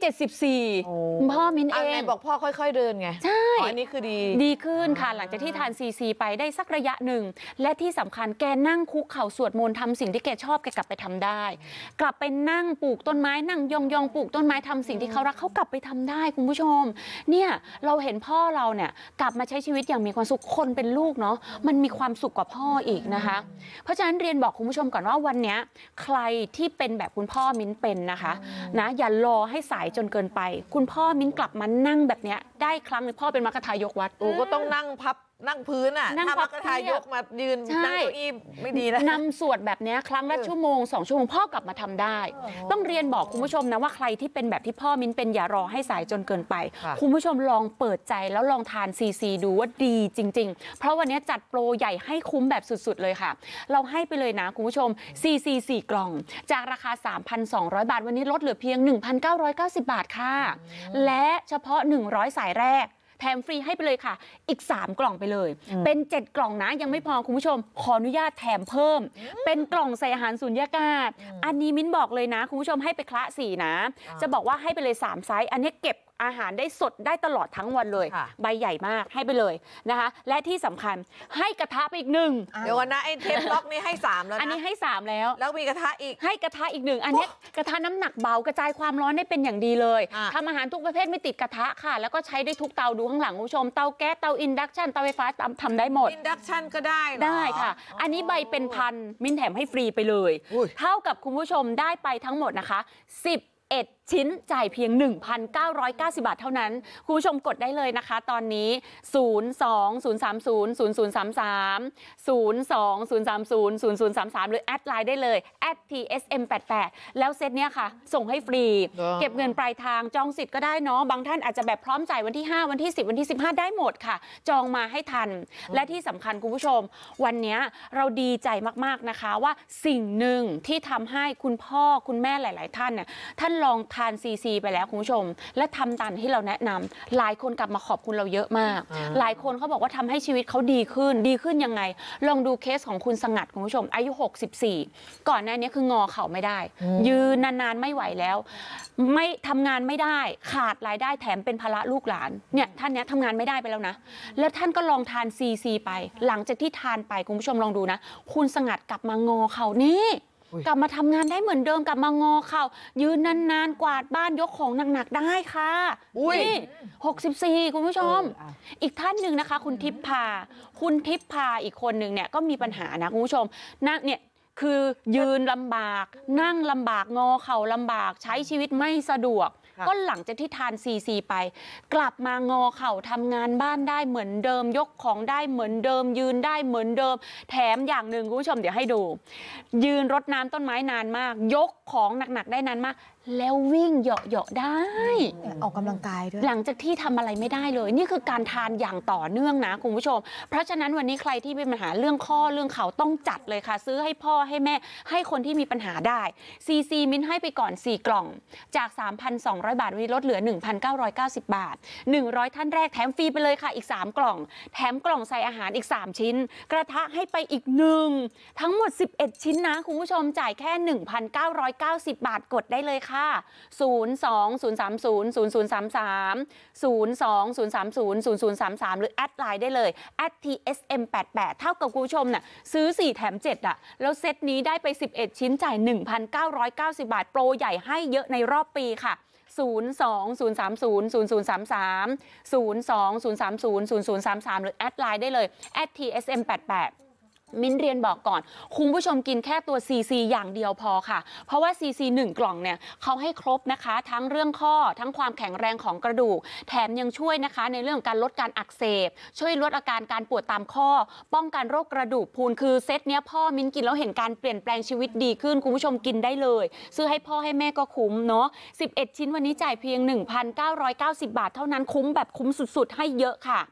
74พ่อมิ้นเองบอกพ่อค่อยๆเดินไงใช่อันนี้คือดีขึ้นค่ะหลังจากที่ทานCCไปได้สักระยะหนึ่งและที่สำคัญแกนั่งคุกเข่าสวดมนต์ทำสิ่งที่แกชอบแกกลับไปทำได้กลับไปนั่งปลูกต้นไม้นั่งยองปลูกต้นไม้ทำสิ่งที่เขารักเขากลับไปทำได้คุณผู้ชมเนี่ยเราเห็นพ่อเราเนี่ยกลับมาใช้ชีวิตอย่างมีความสุขคคนเป็นลูกเนาะมันมีความสุขกว่าพ่ออีกนะคะเพราะฉะนั้นเรียนบอกคุณผู้ชมก่อนว่าวันนี้ใครที่เป็นแบบคุณพ่อมิ้นเป็นนะคะนะอย่ารอให้สายจนเกินไปคุณพ่อมิ้นกลับมานั่งแบบเนี้ยได้ครั้งหนึ่งพ่อเป็นมรรคทายกวัดก็ต้องนั่งพับนั่งพื้นอ่ะถ้ามรรคทายกมายืนนั่งเก้าอี้ไม่ดีนะนำสวดแบบนี้ครั้งละชั่วโมง2 ชั่วโมงพ่อกลับมาทำได้ต้องเรียนบอกคุณผู้ชมนะว่าใครที่เป็นแบบที่พ่อมิ้นเป็นอย่ารอให้สายจนเกินไปคุณผู้ชมลองเปิดใจแล้วลองทานซีซีดูว่าดีจริงๆเพราะวันนี้จัดโปรใหญ่ให้คุ้มแบบสุดๆเลยค่ะเราให้ไปเลยนะคุณผู้ชมซีซี4 กล่องจากราคา 3,200 บาทวันนี้ลดเหลือเพียง 1,990 บาทค่ะและเฉพาะ100สายแรกแถมฟรีให้ไปเลยค่ะอีก3 กล่องไปเลยเป็น7 กล่องนะยังไม่พอคุณผู้ชมขออนุญาตแถมเพิ่มเป็นกล่องใส่อาหารสุญญากาศอันนี้มิ้นบอกเลยนะคุณผู้ชมให้ไปคละ4นะจะบอกว่าให้ไปเลย3ไซส์อันนี้เก็บอาหารได้สดได้ตลอดทั้งวันเลยใบใหญ่มากให้ไปเลยนะคะและที่สำคัญให้กระทะไปอีก1เดี๋ยวนะไอ้เทปล็อกนี่ให้3แล้วนะอันนี้ให้3แล้วมีกระทะอีกให้กระทะอีก1อันนี้กระทะน้ำหนักเบากระจายความร้อนได้เป็นอย่างดีเลยทำอาหารทุกประเภทไม่ติดกระทะค่ะแล้วก็ใช้ได้ทุกเตาดูข้างหลังคุณผู้ชมเตาแก๊สเตาอินดักชันเตาไฟฟ้าทำได้หมดอินดักชันก็ได้ค่ะอันนี้ใบเป็นพันมิ้นแถมให้ฟรีไปเลยเท่ากับคุณผู้ชมได้ไปทั้งหมดนะคะ11 ชิ้นจ่ายเพียง 1,990 บาทเท่านั้นคุณผู้ชมกดได้เลยนะคะตอนนี้ 02-030-0033 02-030-0033 หรือแอดไลน์ได้เลย@tsm88 แล้วเซตเนี้ยค่ะส่งให้ฟรีเก็บเงินปลายทางจองสิทธิ์ก็ได้เนาะบางท่านอาจจะแบบพร้อมจ่ายวันที่5วันที่10วันที่15ได้หมดค่ะจองมาให้ทันและที่สำคัญคุณผู้ชมวันนี้เราดีใจมากๆนะคะว่าสิ่งหนึ่งที่ทำให้คุณพ่อคุณแม่หลายๆท่านเนี่ยท่านลองทานซีซีไปแล้วคุณผู้ชมและทำตามที่เราแนะนำหลายคนกลับมาขอบคุณเราเยอะมากหลายคนเขาบอกว่าทำให้ชีวิตเขาดีขึ้นยังไงลองดูเคสของคุณสงัดคุณผู้ชมอายุ64ก่อนหน้านี้คืองอเข่าไม่ได้ยืนนานๆไม่ไหวแล้วไม่ทำงานไม่ได้ขาดรายได้แถมเป็นภาระลูกหลานเนี่ยท่านเนี้ยทำงานไม่ได้ไปแล้วนะแล้วท่านก็ลองทานซีซีไปหลังจากที่ทานไปคุณผู้ชมลองดูนะคุณสงัดกลับมางอเข่านี่กลับมาทำงานได้เหมือนเดิมกลับมางอเข่ายืนนานๆกวาดบ้านยกของหนักๆได้ค่ะนี่64คุณผู้ชมอีกท่านหนึ่งนะคะคุณทิพพาอีกคนหนึ่งเนี่ยก็มีปัญหานะคุณผู้ชมนั่งเนี่ยคือยืนลำบากนั่งลำบากงอเข่าลำบากใช้ชีวิตไม่สะดวกก็หลังจากที่ทานซีซีไปกลับมางอเข่าทำงานบ้านได้เหมือนเดิมยกของได้เหมือนเดิมยืนได้เหมือนเดิมแถมอย่างหนึ่งคุณผู้ชมเดี๋ยวให้ดูยืนรดน้ำต้นไม้นานมากยกของหนักๆได้นานมากแล้ววิ่งเหาะได้ออกกำลังกายด้วยหลังจากที่ทำอะไรไม่ได้เลยนี่คือการทานอย่างต่อเนื่องนะคุณผู้ชมเพราะฉะนั้นวันนี้ใครที่มีปัญหาเรื่องข้อเรื่องเข่าต้องจัดเลยค่ะซื้อให้พ่อให้แม่ให้คนที่มีปัญหาได้ซีซีมิ้นให้ไปก่อน4 กล่องจาก 3,200 บาทวันนี้ลดเหลือ 1,990 บาท100ท่านแรกแถมฟรีไปเลยค่ะอีก3 กล่องแถมกล่องใส่อาหารอีก3 ชิ้นกระทะให้ไปอีก1ทั้งหมด11 ชิ้นนะคุณผู้ชมจ่ายแค่ 1,990 บาทกดได้เลยค่ะ02-030-0033 02-030-0033 หรือแอดไลน์ได้เลย@tsm88 เท่ากับคุณผู้ชมน่ะซื้อ4แถม7อ่ะแล้วเซตนี้ได้ไป11ชิ้นจ่าย 1,990 บาทโปรใหญ่ให้เยอะในรอบปีค่ะ02-030-0033 02-030-0033 หรือแอดไลน์ได้เลย@tsm88มิ้นเรียนบอกก่อนคุณผู้ชมกินแค่ตัว CC อย่างเดียวพอค่ะเพราะว่า CC 1 กล่องเนี่ยเขาให้ครบนะคะทั้งเรื่องข้อทั้งความแข็งแรงของกระดูกแถมยังช่วยนะคะในเรื่องการลดการอักเสบช่วยลดอาการการปวดตามข้อป้องกันโรคกระดูกพรุนคือเซตเนี้ยพ่อมิ้นกินแล้วเห็นการเปลี่ยนแปลงชีวิตดีขึ้นคุณผู้ชมกินได้เลยซื้อให้พ่อให้แม่ก็คุ้มเนาะ11 ชิ้นวันนี้จ่ายเพียง 1,990 บาทเท่านั้นคุ้มแบบคุ้มสุดๆให้เยอะค่ะ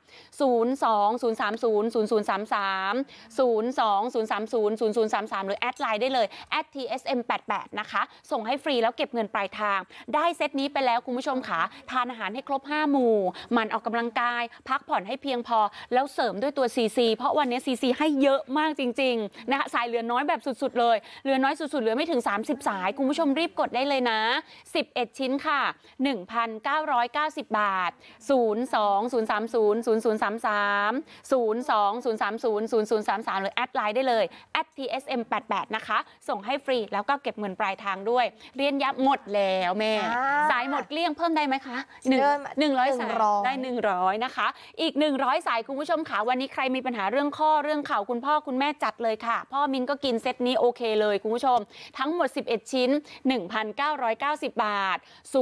02-030-0033 02-030-0033 หรือแอดไลน์ได้เลย@tsm88 นะคะส่งให้ฟรีแล้วเก็บเงินปลายทางได้เซตนี้ไปแล้วคุณผู้ชมค่ะทานอาหารให้ครบ5 หมู่มันออกกำลังกายพักผ่อนให้เพียงพอแล้วเสริมด้วยตัว CC เพราะวันนี้ CC ให้เยอะมากจริงๆนะคะสายเหลือน้อยแบบสุดๆเลยเหลือน้อยสุดๆเหลือไม่ถึง30สายคุณผู้ชมรีบกดได้เลยนะ11 ชิ้นค่ะ 1,990 บาท02-030-0033 02-030-0033 หรือแอดไลน์ได้เลย @tsm88 นะคะส่งให้ฟรีแล้วก็เก็บเงินปลายทางด้วยเรียนยับหมดแล้วแม่สายหมดเกลี้ยงเพิ่มได้ไหมคะ100 สายได้100นะคะอีก100 สายคุณผู้ชมค่ะวันนี้ใครมีปัญหาเรื่องข้อเรื่องเข่าคุณพ่อคุณแม่จัดเลยค่ะพ่อมินก็กินเซตนี้โอเคเลยคุณผู้ชมทั้งหมด11ชิ้น 1,990 บาท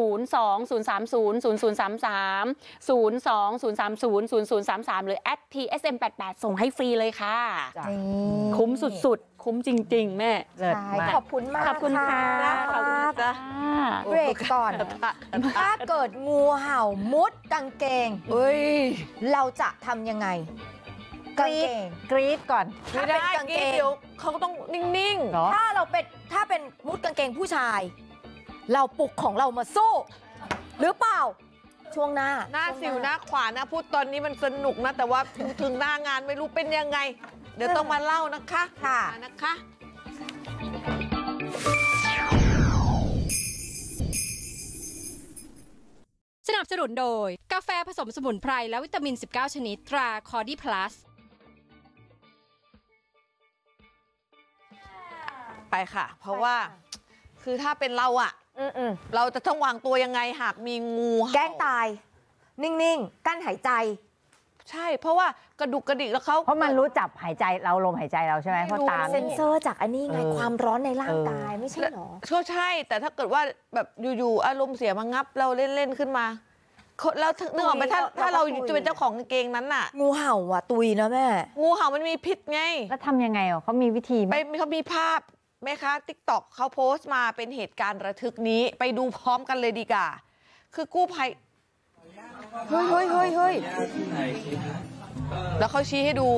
02-030-0033 02-030-0033 หรือ @tsm88 ส่งให้ฟรีเลยค่ะคุ้มสุดๆคุ้มจริงๆแม่ขอบคุณมากขอบคุณค่ะขอบคุณค่ะเบรกก่อนถ้าเกิดงูเห่ามุดกางเกงเราจะทำยังไงกรี๊ดก่อนไม่ได้กางเกงเดี๋ยวเขาก็ต้องนิ่งๆถ้าเป็นมุดกางเกงผู้ชายเราปลุกของเรามาสู้หรือเปล่าช่วงหน้าสิวหน้าขวานะพูดตอนนี้มันสนุกนะแต่ว่าถึงหน้างานไม่รู้เป็นยังไงเดี๋ยวต้องมาเล่านะคะค่ะนะคะสนับสนุนโดยกาแฟผสมสมุนไพรและวิตามิน19ชนิดตราคอร์ดี้พลัสไปค่ะเพราะว่าคือถ้าเป็นเราอะเราจะต้องวางตัวยังไงหากมีงูแกล้งตายนิ่งๆกั้นหายใจใช่เพราะว่ากระดุกกระดิกแล้วเพราะมันรู้จับหายใจเราลมหายใจเราใช่ไหมเพราะตาเซ็นเซอร์จากอันนี้ไงความร้อนในร่างกายไม่ใช่หรอก็ใช่แต่ถ้าเกิดว่าแบบอยู่ๆอารมณ์เสียมางับเราเล่นๆขึ้นมาแล้วนึกออกไหมถ้าเราจะเป็นเจ้าของกางเกงนั้นน่ะงูเห่าอ่ะตุยนะแม่งูเห่ามันมีพิษไงแล้วทำยังไงอ่ะเขามีวิธีไหมเขามีภาพไหมคะ TikTok เขาโพสต์มาเป็นเหตุการณ์ระทึกนี้ไปดูพร้อมกันเลยดีกว่าคือกู้ภัยเฮ้ยแล้วเขาชี้ให้ดู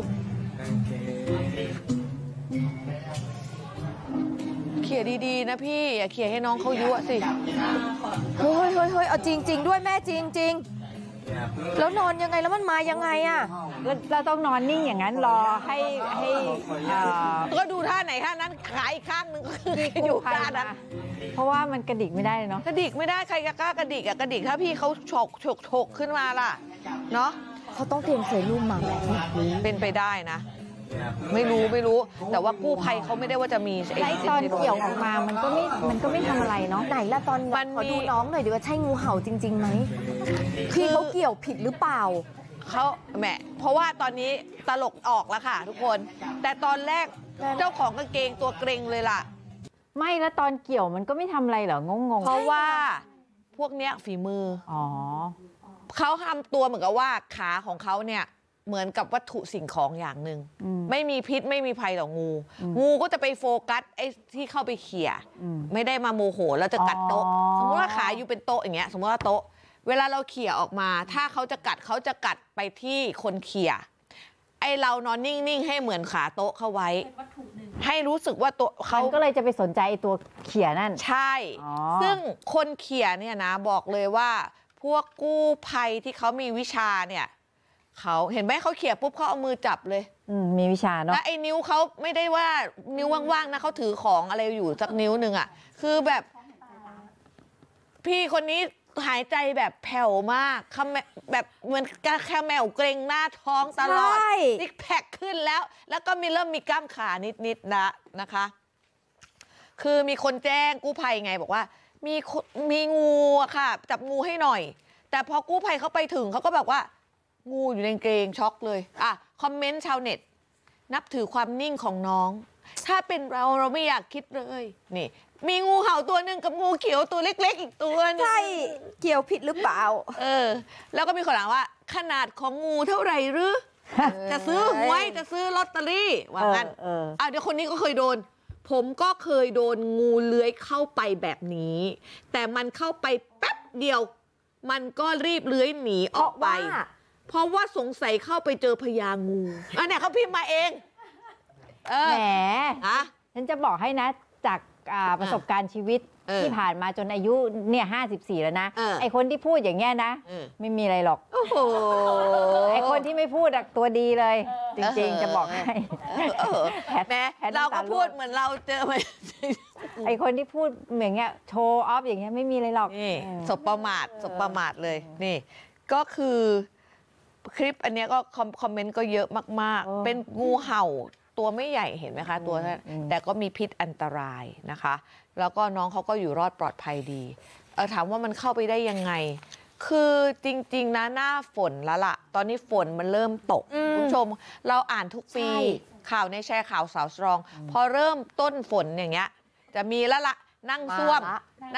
เขี่ยดีๆนะพี่อย่าเขี่ยให้น้องเขายั่วสิเฮ้ยเอาจริงด้วยแม่จริงแล้วนอนยังไงแล้วมันมายังไงอ่ะเราต้องนอนนิ่งอย่างนั้นรอให้ก็ดูท่าไหนท่านั้นขาอีกข้างนึงก็คืออยู่ท่านั้นเพราะว่ามันกระดิกไม่ได้เนาะกระดิกไม่ได้ใครกล้ากระดิกกระดิกถ้าพี่เขาฉกขึ้นมาล่ะเนาะเขาต้องเตรียมเซรุ่มมาแบบนี้เป็นไปได้นะไม่รู้แต่ว่ากู้ภัยเขาไม่ได้ว่าจะมีไอ้ตอนเกี่ยวออกมามันก็ไม่ทำอะไรเนาะไหนละตอนขอดูน้องหน่อยดีว่าใช่งูเห่าจริงๆไหมคือเขาเกี่ยวผิดหรือเปล่าเขาแหมเพราะว่าตอนนี้ตลกออกแล้วค่ะทุกคนแต่ตอนแรกเจ้าของกางเกงตัวเกรงเลยล่ะไม่แล้วตอนเกี่ยวมันก็ไม่ทำอะไรเหรองงเพราะว่าพวกเนี้ยฝีมือเขาทำตัวเหมือนกับว่าขาของเขาเนี่ยเหมือนกับวัตถุสิ่งของอย่างหนึ่งไม่มีพิษไม่มีภัยต่องูก็จะไปโฟกัสไอ้ที่เข้าไปเขี่ยไม่ได้มาโมโหแล้วจะกัดโต๊ะสมมติว่าขาอยู่เป็นโต๊ะอย่างเงี้ยสมมติว่าโต๊ะเวลาเราเขี่ยออกมาถ้าเขาจะกัดไปที่คนเขี่ยไอ้เรานอนนิ่งๆให้เหมือนขาโต๊ะเข้าไว้ให้รู้สึกว่าตัวเขาก็เลยจะไปสนใจตัวเขี่ยนั่นใช่ซึ่งคนเขี่ยเนี่ยนะบอกเลยว่าพวกกู้ภัยที่เขามีวิชาเนี่ยเขาเห็นไหมเขาเขี่ยปุ๊บเขาเอามือจับเลยมีวิชาเนาะและไอ้นิ้วเขาไม่ได้ว่านิ้วว่างๆนะเขาถือของอะไรอยู่สักนิ้วหนึ่งอ่ะคือแบบพี่คนนี้หายใจแบบแผ่วมากแบบเหมือนแค่แมวเกรงหน้าท้องตลอดซิกแพคขึ้นแล้วก็เริ่มมีกล้ามขานิดๆนะคะคือมีคนแจ้งกู้ภัยไงบอกว่ามีงูอะค่ะจับงูให้หน่อยแต่พอกู้ภัยเขาไปถึงเขาก็บอกว่างูอยู่ในกางเกงช็อกเลยคอมเมนต์ชาวเน็ตนับถือความนิ่งของน้องถ้าเป็นเราไม่อยากคิดเลยนี่มีงูเห่าตัวหนึ่งกับงูเขียวตัวเล็กๆอีกตัวนึงใช่เกี่ยวผิดหรือเปล่าแล้วก็มีคนถามว่าขนาดของงูเท่าไหร่หรือจะซื้อหวยจะซื้อลอตเตอรี่ว่างั้นเดี๋ยวคนนี้ก็เคยโดนผมก็เคยโดนงูเลื้อยเข้าไปแบบนี้แต่มันเข้าไปแป๊บเดียวมันก็รีบเลื้อยหนีออกไปเพราะว่าสงสัยเข้าไปเจอพญางูเนี่ยเขาพิมพ์มาเองแหมฉันจะบอกให้นะจากประสบการณ์ชีวิตที่ผ่านมาจนอายุเนี่ย54แล้วนะไอคนที่พูดอย่างเงี้ยนะไม่มีอะไรหรอกไอคนที่ไม่พูดตัวดีเลยจริงๆจะบอกให้แม้เราก็พูดเหมือนเราเจอไปไอคนที่พูดเหมือนเงี้ยโชว์ออฟอย่างเงี้ยไม่มีอะไรหรอกสบประมาทเลยนี่ก็คือคลิปอันนี้ก็คอมเมนต์ก็เยอะมากๆเป็นงูเห่าตัวไม่ใหญ่เห็นไหมคะตัวนั้นแต่ก็มีพิษอันตรายนะคะ แล้วก็น้องเขาก็อยู่รอดปลอดภัยดีถามว่ามันเข้าไปได้ยังไง คือจริงๆนะหน้าฝนแล้วล่ะตอนนี้ฝนมันเริ่มตกคุณผู้ชมเราอ่านทุกปีข่าวในแชร์ข่าวสาวสตรองพอเริ่มต้นฝนอย่างเงี้ยจะมีแล้วล่ะนั่งซ่วม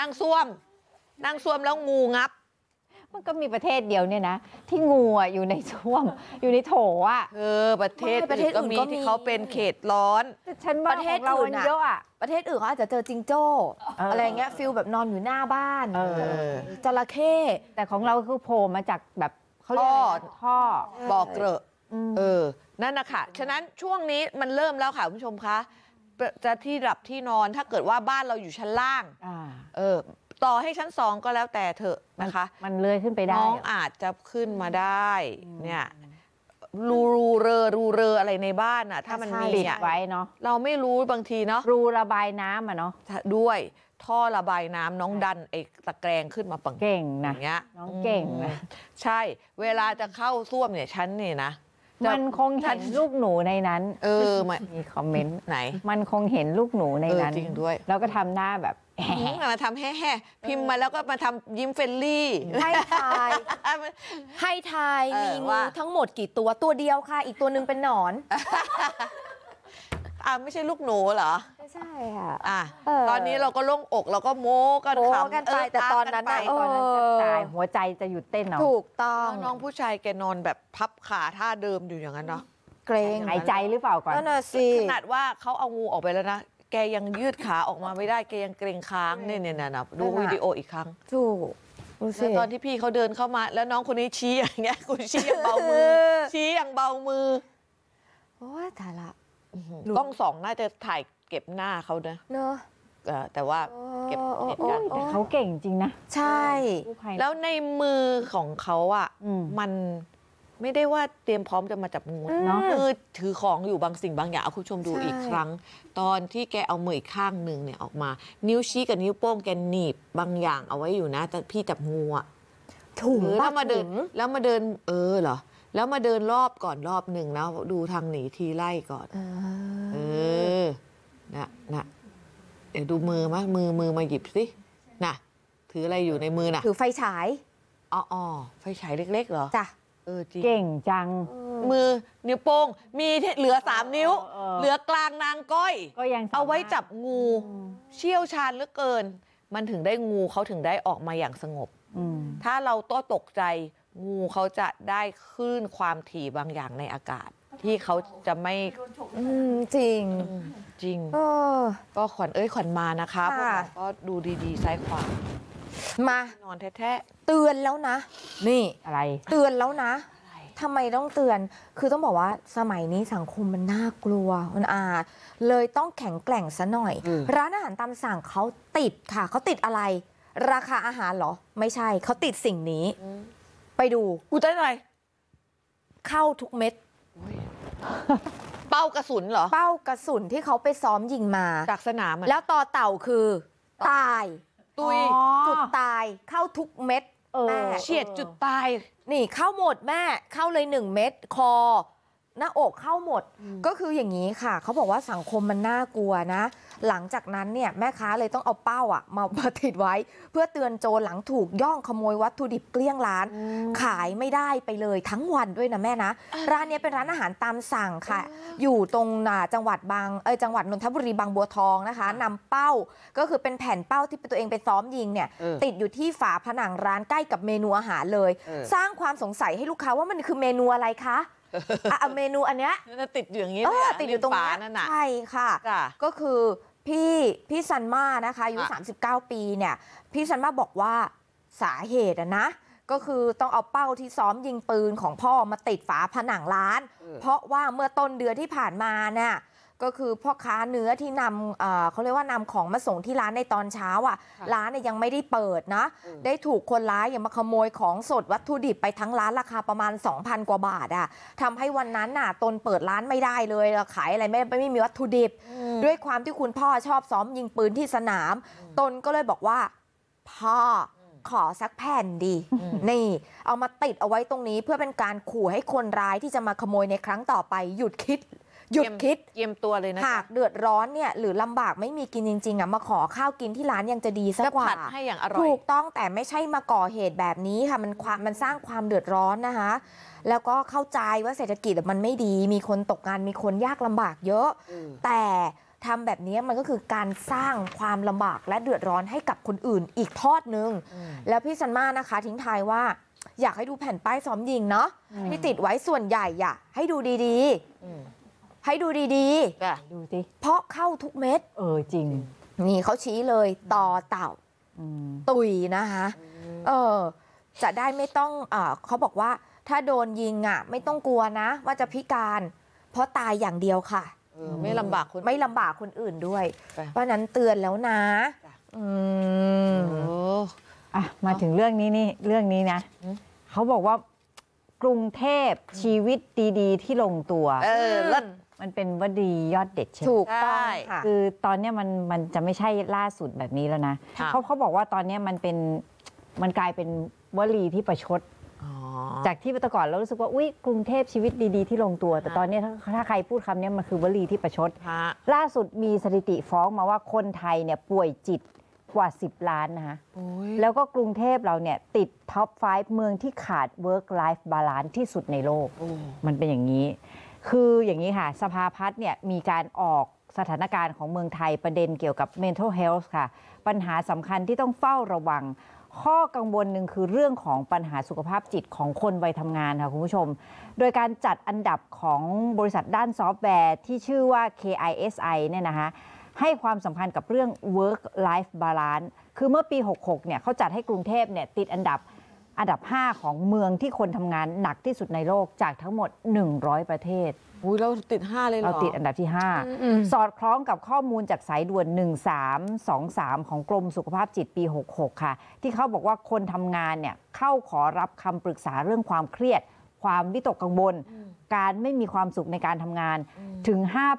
แล้วงูงับมันก็มีประเทศเดียวเนี่ยนะที่งูอยู่ในซ่วมอยู่ในโถประเทศอื่นก็มีที่เขาเป็นเขตร้อนฉันว่าประเทศอื่นเยอะประเทศอื่นเขาอาจจะเจอจิงโจ้อะไรเงี้ยฟิลแบบนอนอยู่หน้าบ้านจระเข้แต่ของเราคือโผล่มาจากแบบเขาเรียกท่อบ่อเกลอะนั่นนะคะฉะนั้นช่วงนี้มันเริ่มแล้วค่ะคุณผู้ชมคะจะที่หลับที่นอนถ้าเกิดว่าบ้านเราอยู่ชั้นล่างต่อให้ชั้น2ก็แล้วแต่เถอะนะคะมันเลื่อยขึ้นไปได้น้องอาจจะขึ้นมาได้เนี่ยรูเรออะไรในบ้านถ้ามันมีไว้เนาะเราไม่รู้บางทีเนาะรูระบายน้ำเนาะด้วยท่อระบายน้ำน้องดันไอ้ตะแกรงขึ้นมาปังเก่งนะอย่างเงี้ยน้องเก่งนะใช่เวลาจะเข้าส้วมเนี่ยฉันนี่นะมันคงเห็นลูกหนูในนั้นมีคอมเมนต์ไหนมันคงเห็นลูกหนูในนั้นจริงด้วยแล้วก็ทำหน้าแบบมาทำแห่พิมพ์มาแล้วก็มาทำยิ้มเฟรนลี่ให้ทายมีงูทั้งหมดกี่ตัวเดียวค่ะอีกตัวนึงเป็นหนอนไม่ใช่ลูกหนูเหรอไม่ใช่ค่ะตอนนี้เราก็โล่งอกเราก็โม้กันขำกันไปแต่ตอนนั้นตายหัวใจจะหยุดเต้นเนาะถูกต้องน้องผู้ชายแกนอนแบบพับขาท่าเดิมอยู่อย่างนั้นเนาะเกรงหายใจหรือเปล่าก่อนนั่นน่ะสิขนาดว่าเขาเอางูออกไปแล้วนะแกยังยืดขาออกมาไม่ได้แกยังเกรงค้างเนี่ยนะดูวิดีโออีกครั้งถูกแล้วตอนที่พี่เขาเดินเข้ามาแล้วน้องคนนี้ชี้อย่างเงี้ยคุณชี้อย่างเบามือชี้อย่างเบามือโอ้ยตายละกล้องสองน่าจะถ่ายเก็บหน้าเขาเนอะแต่ว่าเก็บเหตุการณ์แต่เขาเก่งจริงนะใช่แล้วในมือของเขามันไม่ได้ว่าเตรียมพร้อมจะมาจับงูเนาะคือถือของอยู่บางสิ่งบางอย่างคุณผู้ชมดูอีกครั้งตอนที่แกเอามืออีกข้างหนึ่งเนี่ยออกมานิ้วชี้กับนิ้วโป้งแกหนีบบางอย่างเอาไว้อยู่นะแต่พี่จับงูถุงแล้วมาเดินเหรอแล้วมาเดินรอบหนึ่งแล้วดูทางหนีทีไล่ก่อนนะเดี๋ยวดูมือมั้ยมือมาหยิบสิน่ะถืออะไรอยู่ในมือน่ะถือไฟฉายไฟฉายเล็กๆเหรอจ้ะเก่งจังมือนิ้วโป้งมีเหลือ3นิ้วเหลือกลางนางก้อยก็ยังเอาไว้จับงูเชี่ยวชาญเหลือเกินมันถึงได้งูเขาถึงได้ออกมาอย่างสงบถ้าเราตกใจงูเขาจะได้คลื่นความถี่บางอย่างในอากาศที่เขาจะไม่จริงก็ขวัญมานะคะพวกเราก็ดูดีๆซ้ายขวามานอนแท้ๆเตือนแล้วนะนี่อะไรเตือนแล้วนะทำไมต้องเตือนคือต้องบอกว่าสมัยนี้สังคมมันน่ากลัวมันเลยต้องแข็งแกร่งซะหน่อยร้านอาหารตามสั่งเขาติดค่ะเขาติดอะไรราคาอาหารเหรอไม่ใช่เขาติดสิ่งนี้ไปดูได้อะไรเข้าทุกเม็ดเป้ากระสุนเหรอเป้ากระสุนที่เขาไปซ้อมยิงมาจากสนามแล้วต่อเต่าคือตายตุยจุดตายเข้าทุกเม็ดแม่เฉียดจุดตายนี่เข้าหมดแม่เข้าเลย1 เม็ดคอหน้าอกเข้าหมดก็คืออย่างนี้ค่ะเขาบอกว่าสังคมมันน่ากลัวนะหลังจากนั้นเนี่ยแม่ค้าเลยต้องเอาเป้ามาติดไว้เพื่อเตือนโจรหลังถูกย่องขโมยวัตถุดิบเกลี้ยงร้านขายไม่ได้ไปเลยทั้งวันด้วยนะแม่นะร้านนี้เป็นร้านอาหารตามสั่งค่ะอยู่ตรงจังหวัดนนทบุรีบางบัวทองนะคะนำเป้าก็คือเป็นแผ่นเป้าที่ตัวเองไปซ้อมยิงเนี่ยติดอยู่ที่ฝาผนังร้านใกล้กับเมนูอาหารเลยสร้างความสงสัยให้ลูกค้าว่ามันคือเมนูอะไรคะเมนูอันเนี้ยติดอยู่อย่างนี้ติดอยู่ตรงนี้ใช่ค่ะก็คือพี่ซันมานะคะอายุ39 ปีเนี่ยพี่ซันมาบอกว่าสาเหตุนะก็คือต้องเอาเป้าที่ซ้อมยิงปืนของพ่อมาติดฝาผนังร้านเพราะว่าเมื่อต้นเดือนที่ผ่านมาเนี่ยก็คือพ่อค้าเนื้อที่นำเขาเรียกว่านำของมาส่งที่ร้านในตอนเช้าร้านเนี่ยยังไม่ได้เปิดนะได้ถูกคนร้ายมาขโมยของสดวัตถุดิบไปทั้งร้านราคาประมาณ 2,000 กว่าบาททำให้วันนั้นตนเปิดร้านไม่ได้เลยขายอะไรไม่มีวัตถุดิบด้วยความที่คุณพ่อชอบซ้อมยิงปืนที่สนามตนก็เลยบอกว่าพ่อขอสักแผ่นดีนี่เอามาติดเอาไว้ตรงนี้เพื่อเป็นการขู่ให้คนร้ายที่จะมาขโมยในครั้งต่อไปหยุดคิดหยุดคิดเยี่ยมตัวเลยนะหากเดือดร้อนเนี่ยหรือลำบากไม่มีกินจริงๆมาขอข้าวกินที่ร้านยังจะดีสักกว่าผัดให้อย่างอร่อยถูกต้องแต่ไม่ใช่มาก่อเหตุแบบนี้ค่ะมันสร้างความเดือดร้อนนะคะแล้วก็เข้าใจว่าเศรษฐกิจมันไม่ดีมีคนตกงานมีคนยากลำบากเยอะแต่ทำแบบนี้มันก็คือการสร้างความลำบากและเดือดร้อนให้กับคนอื่นอีกทอดนึงแล้วพี่ซันมานะคะทิ้งท้ายว่าอยากให้ดูแผ่นป้ายซ้อมยิงเนาะที่ติดไว้ส่วนใหญ่ให้ดูดีๆให้ดูดีๆดูสิเพราะเข้าทุกเม็ดจริงนี่เขาชี้เลยต่อเต่าตุยนะคะจะได้ไม่ต้องเขาบอกว่าถ้าโดนยิงไม่ต้องกลัวนะว่าจะพิการเพราะตายอย่างเดียวค่ะไม่ลำบากคนอื่นด้วยเพราะนั้นเตือนแล้วนะมาถึงเรื่องนี้นะเขาบอกว่ากรุงเทพชีวิตดีๆที่ลงตัวมันเป็นวลียอดเด็ดใช่ไหมถูกต้องค่ะคือตอนนี้มันจะไม่ใช่ล่าสุดแบบนี้แล้วนะเขาบอกว่าตอนนี้มันกลายเป็นวลีที่ประชดจากที่แต่ก่อนเรารู้สึกว่าอุ๊ยกรุงเทพชีวิตดีๆที่ลงตัวแต่ตอนนี้ถ้าใครพูดคำนี้มันคือวลีที่ประชดล่าสุดมีสถิติฟ้องมาว่าคนไทยเนี่ยป่วยจิตกว่า10 ล้านนะคะแล้วก็กรุงเทพเราเนี่ยติดท็อป 5 เมืองที่ขาด work life balance ที่สุดในโลกมันเป็นอย่างนี้คืออย่างนี้ค่ะสภาพัฒน์เนี่ยมีการออกสถานการณ์ของเมืองไทยประเด็นเกี่ยวกับ mental health ค่ะปัญหาสำคัญที่ต้องเฝ้าระวังข้อกังวลหนึ่งคือเรื่องของปัญหาสุขภาพจิตของคนวัยทำงานค่ะคุณผู้ชมโดยการจัดอันดับของบริษัทด้านซอฟต์แวร์ที่ชื่อว่า KISI เนี่ยนะคะให้ความสำคัญกับเรื่อง work life balance คือเมื่อปี 66 เนี่ยเขาจัดให้กรุงเทพเนี่ยติดอันดับ 5 ของเมืองที่คนทำงานหนักที่สุดในโลกจากทั้งหมด100 ประเทศเราติด5เลยเหรอเราติดอันดับที่5สอดคล้องกับข้อมูลจากสายด่วน1323ของกรมสุขภาพจิตปี66ค่ะที่เขาบอกว่าคนทำงานเนี่ยเข้าขอรับคำปรึกษาเรื่องความเครียดความวิตกกังวลการไม่มีความสุขในการทำงานถึง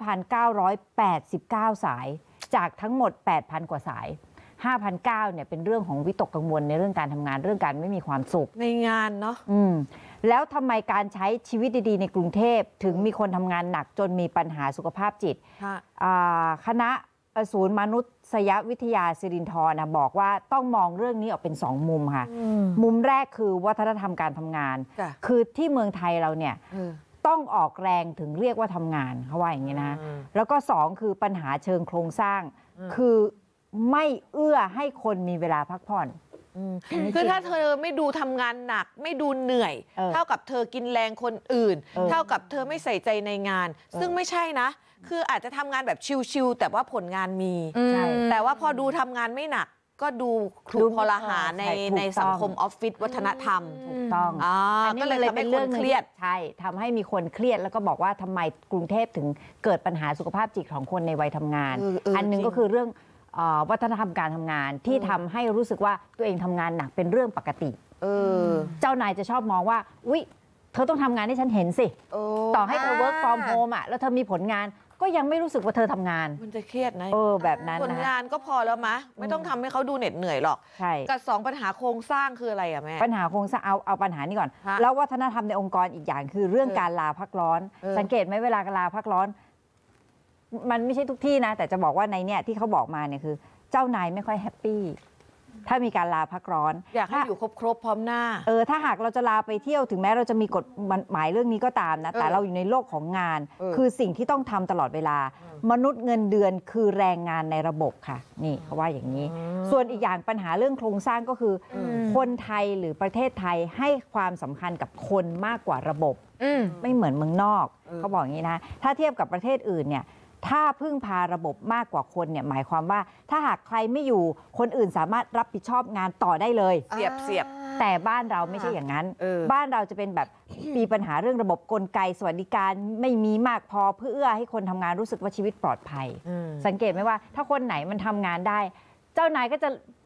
5,989 สายจากทั้งหมด 8,000 กว่าสาย5,900 เนี่ยเป็นเรื่องของวิตกกังวลในเรื่องการทำงานเรื่องการไม่มีความสุขในงานเนาะแล้วทำไมการใช้ชีวิตดีๆในกรุงเทพถึงมีคนทำงานหนักจนมีปัญหาสุขภาพจิตคณะศูนย์มนุษยวิทยาสิรินธรบอกว่าต้องมองเรื่องนี้ออกเป็น2 มุมค่ะมุมแรกคือวัฒนธรรมการทำงานคือที่เมืองไทยเราเนี่ยต้องออกแรงถึงเรียกว่าทำงานเขาว่าอย่างนี้นะแล้วก็2คือปัญหาเชิงโครงสร้างคือไม่เอื้อให้คนมีเวลาพักผ่อนคือถ้าเธอไม่ดูทำงานหนักไม่ดูเหนื่อยเท่ากับเธอกินแรงคนอื่นเท่ากับเธอไม่ใส่ใจในงานซึ่งไม่ใช่นะคืออาจจะทำงานแบบชิลๆแต่ว่าผลงานมีแต่ว่าพอดูทำงานไม่หนักก็ดูคลุกคลหาในสังคมออฟฟิศวัฒนธรรมถูกต้องก็เลยทำให้คนเครียดใช่ทำให้มีคนเครียดแล้วก็บอกว่าทำไมกรุงเทพถึงเกิดปัญหาสุขภาพจิตของคนในวัยทำงานอันนึงก็คือเรื่องวัฒนธรรมการทำงานที่ทำให้รู้สึกว่าตัวเองทำงานหนักเป็นเรื่องปกติเจ้านายจะชอบมองว่าอุ๊ยเธอต้องทำงานให้ฉันเห็นสิต่อให้เธอ work from home แล้วเธอมีผลงานก็ยังไม่รู้สึกว่าเธอทำงานมันจะเครียดนะแบบนั้นผลงานก็พอแล้วมะไม่ต้องทำให้เขาดูเหน็ดเหนื่อยหรอกใช่กับ2ปัญหาโครงสร้างคืออะไรอะแม่ปัญหาโครงสร้างเอาปัญหานี้ก่อนแล้ววัฒนธรรมในองค์กรอีกอย่างคือเรื่องการลาพักร้อนสังเกตไหมเวลาลาพักร้อนมันไม่ใช่ทุกที่นะแต่จะบอกว่าในเนี่ยที่เขาบอกมาเนี่ยคือเจ้านายไม่ค่อยแฮปปี้ถ้ามีการลาพักร้อนอยากให้อยู่ครบพร้อมหน้าถ้าหากเราจะลาไปเที่ยวถึงแม้เราจะมีกฎหมายเรื่องนี้ก็ตามนะแต่เราอยู่ในโลกของงานคือสิ่งที่ต้องทำตลอดเวลามนุษย์เงินเดือนคือแรงงานในระบบค่ะนี่เขาว่าอย่างนี้ส่วนอีกอย่างปัญหาเรื่องโครงสร้างก็คือคนไทยหรือประเทศไทยให้ความสำคัญกับคนมากกว่าระบบไม่เหมือนเมืองนอกเขาบอกอย่างนี้นะถ้าเทียบกับประเทศอื่นเนี่ยถ้าพึ่งพาระบบมากกว่าคนเนี่ยหมายความว่าถ้าหากใครไม่อยู่คนอื่นสามารถรับผิดชอบงานต่อได้เลยเสียบแต่บ้านเราไม่ใช่อย่างนั้นบ้านเราจะเป็นแบบมีปัญหาเรื่องระบบกลไกสวัสดิการไม่มีมากพอเพื่อเอื้อให้คนทำงานรู้สึกว่าชีวิตปลอดภัยสังเกตไหมว่าถ้าคนไหนมันทำงานได้เจ้านายก็จะ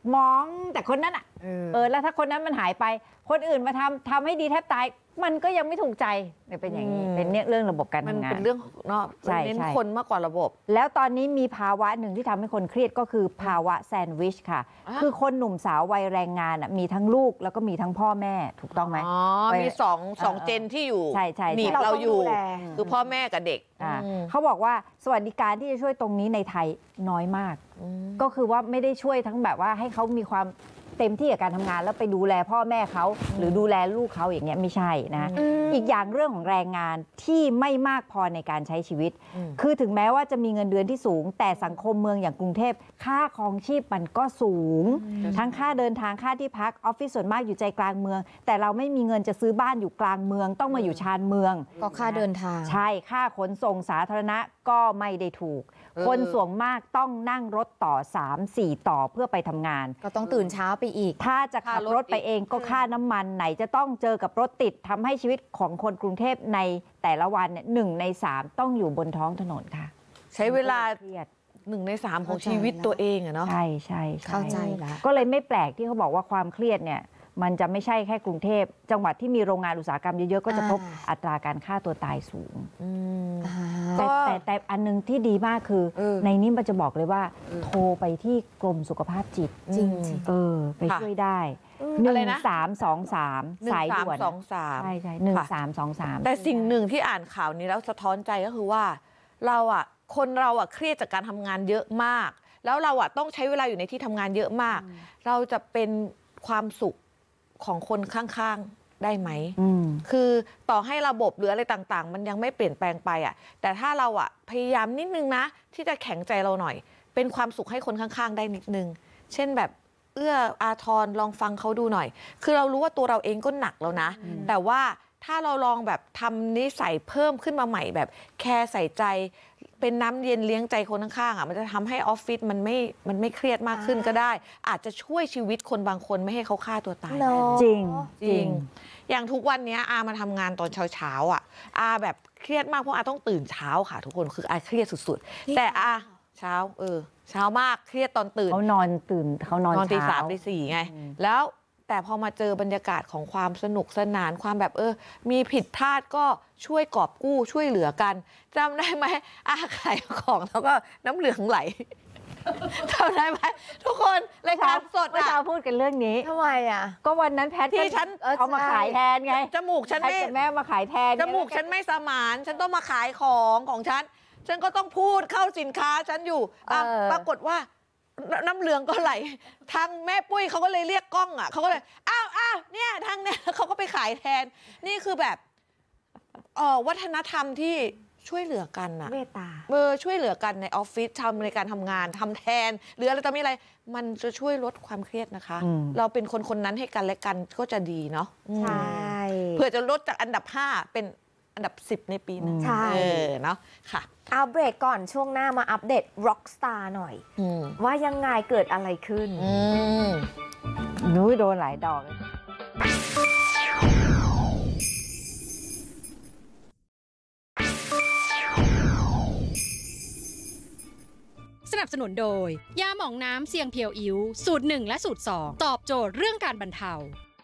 มองแต่คนนั้นอ่ะแล้วถ้าคนนั้นมันหายไปคนอื่นมาทำให้ดีแทบตายมันก็ยังไม่ถูกใจเป็นอย่างนี้เป็นเรื่องระบบการทำงานมันเป็นเรื่องเนาะเน้นคนมากกว่าระบบแล้วตอนนี้มีภาวะหนึ่งที่ทำให้คนเครียดก็คือภาวะแซนด์วิชค่ะคือคนหนุ่มสาววัยแรงงานมีทั้งลูกแล้วก็มีทั้งพ่อแม่ถูกต้องไหมมีสองเจนที่อยู่หนีเราอยู่คือพ่อแม่กับเด็กเขาบอกว่าสวัสดิการที่จะช่วยตรงนี้ในไทยน้อยมากก็คือว่าไม่ได้ช่วยทั้งแบบว่าให้เขามีความเต็มที่กับการทำงานแล้วไปดูแลพ่อแม่เขาหรือดูแลลูกเขาอย่างเงี้ยไม่ใช่นะอีกอย่างเรื่องของแรงงานที่ไม่มากพอในการใช้ชีวิตคือถึงแม้ว่าจะมีเงินเดือนที่สูงแต่สังคมเมืองอย่างกรุงเทพค่าครองชีพมันก็สูงทั้งค่าเดินทางค่าที่พักออฟฟิศส่วนมากอยู่ใจกลางเมืองแต่เราไม่มีเงินจะซื้อบ้านอยู่กลางเมืองต้องมาอยู่ชานเมืองก็ค่าเดินทางใช่ค่าขนส่งสาธารณะก็ไม่ได้ถูกคนส่วนมากต้องนั่งรถต่อ 3-4 ต่อเพื่อไปทำงานก็ต้องตื่นเช้าไปอีกถ้าจะขับรถไปเองก็ค่าน้ำมันไหนจะต้องเจอกับรถติดทำให้ชีวิตของคนกรุงเทพในแต่ละวันเนี่ย1 ใน 3ต้องอยู่บนท้องถนนค่ะใช้เวลา1 ใน 3ของชีวิตตัวเองอะเนาะใช่ใช่เข้าใจแล้วก็เลยไม่แปลกที่เขาบอกว่าความเครียดเนี่ยมันจะไม่ใช่แค่กรุงเทพจังหวัดที่มีโรงงานอุตสาหกรรมเยอะๆก็จะพบอัตราการฆ่าตัวตายสูงแต่อันนึงที่ดีมากคือในนี้มันจะบอกเลยว่าโทรไปที่กรมสุขภาพจิตจริงไปช่วยได้1323สายด่วนใช่ใช่1323 แต่สิ่งหนึ่งที่อ่านข่าวนี้แล้วสะท้อนใจก็คือว่าคนเราเครียดจากการทำงานเยอะมากแล้วเราต้องใช้เวลาอยู่ในที่ทำงานเยอะมากเราจะเป็นความสุขของคนข้างๆได้ไหมคือต่อให้ระบบหรืออะไรต่างๆมันยังไม่เปลี่ยนแปลงไปแต่ถ้าเราพยายามนิดนึงนะที่จะแข็งใจเราหน่อยเป็นความสุขให้คนข้างๆได้นิดนึงเช่นแบบเอื้ออาทรลองฟังเขาดูหน่อยคือเรารู้ว่าตัวเราเองก็หนักแล้วนะแต่ว่าถ้าเราลองแบบทำนิสัยเพิ่มขึ้นมาใหม่แบบแคร์ใส่ใจเป็นน้ำเย็นเลี้ยงใจคนข้างๆมันจะทำให้ออฟฟิศมันไม่เครียดมากขึ้นก็ได้อาจจะช่วยชีวิตคนบางคนไม่ให้เขาฆ่าตัวตายจริงอย่างทุกวันนี้อามาทำงานตอนเช้าอาแบบเครียดมากเพราะอาต้องตื่นเช้าค่ะทุกคนคืออาเครียดสุดๆแต่เช้ามากเครียดตอนตื่นเขานอนตี 3 ตี 4ไงแล้วแต่พอมาเจอบรรยากาศของความสนุกสนานความแบบมีผิดพลาดก็ช่วยกอบกู้ช่วยเหลือกันจำได้ไหมขายของแล้วก็น้ำเหลืองไหลจำได้ไหมทุกคนรายการสดเมื่อเช้าพูดกันเรื่องนี้ทำไมก็วันนั้นแพทที่ฉันเอามาขายแทนไงจมูกฉันไม่แม่มาขายแทนจมูกฉันไม่สมานฉันต้องมาขายของฉันก็ต้องพูดเข้าสินค้าฉันอยู่ปรากฏว่าน้ำเหลืองก็ไหลทางแม่ปุ้ยเขาก็เลยเรียกกล้องเขาก็เลยอ้าวเนี่ยทางเนี่ยเขาก็ไปขายแทนนี่คือแบบวัฒนธรรมที่ช่วยเหลือกันเมตตาช่วยเหลือกันในออฟฟิศทำในการทำงานทำแทนหรืออะไรต่อมีอะไรมันจะช่วยลดความเครียดนะคะเราเป็นคนนั้นให้กันและกันก็จะดีเนาะใช่เพื่อจะลดจากอันดับ5เป็นอันดับ10ในปีนึงใช่เนาะค่ะเอาเบรกก่อนช่วงหน้ามาอัปเดต Rockstar หน่อยว่ายังไงเกิดอะไรขึ้นนุ้ยโดนหลายดอกสนับสนุนโดยยาหม่องน้ำเสียงเพียวอิ๋วสูตร1และสูตร2ตอบโจทย์เรื่องการบรรเทา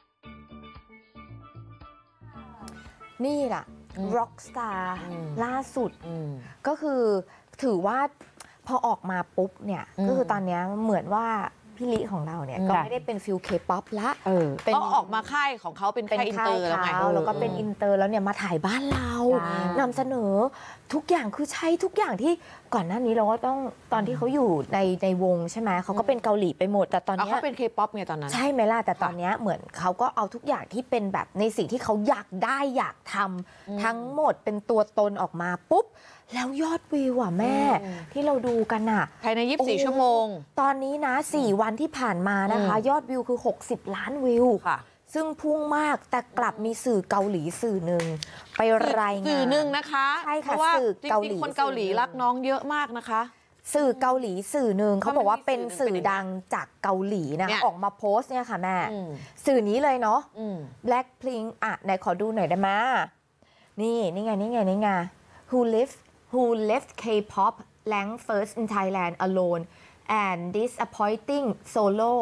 นี่แหละRockstar ล่าสุดก็คือถือว่าพอออกมาปุ๊บเนี่ยก็คือตอนนี้เหมือนว่าพี่ลิของเราเนี่ยก็ไม่ได้เป็นฟิลเคป๊อปละก็ออกมาค่ายของเขาเป็นค่ายอินเตอร์แล้วไงแล้วก็เป็นอินเตอร์แล้วเนี่ยมาถ่ายบ้านเรานำเสนอทุกอย่างคือใช้ทุกอย่างที่ก่อนหน้านี้เราก็ต้องตอนที่เขาอยู่ในวงใช่ไหมเขาก็เป็นเกาหลีไปหมดแต่ตอนนี้เขาเป็นเคป๊อปไงตอนนั้นใช่ไหมล่ะแต่ตอนนี้เหมือนเขาก็เอาทุกอย่างที่เป็นแบบในสิ่งที่เขาอยากได้อยากทำทั้งหมดเป็นตัวตนออกมาปุ๊บแล้วยอดวิวแม่ที่เราดูกันภายใน24 ชั่วโมงตอนนี้นะ4 วันที่ผ่านมานะคะยอดวิวคือ60 ล้านวิวซึ่งพุ่งมากแต่กลับมีสื่อเกาหลีสื่อหนึ่งไปรายงานสื่อหนึ่งนะคะใช่ค่ะสื่อเกาหลีคนเกาหลีรักน้องเยอะมากนะคะสื่อเกาหลีสื่อหนึ่งเขาบอกว่าเป็นสื่อดังจากเกาหลีนะออกมาโพสต์เนี่ยค่ะแม่สื่อนี้เลยเนาะ Blackpink ไหนขอดูหน่อยได้ไหมนี่ไงWho left K-pop ranked first in Thailand alone and disappointing solo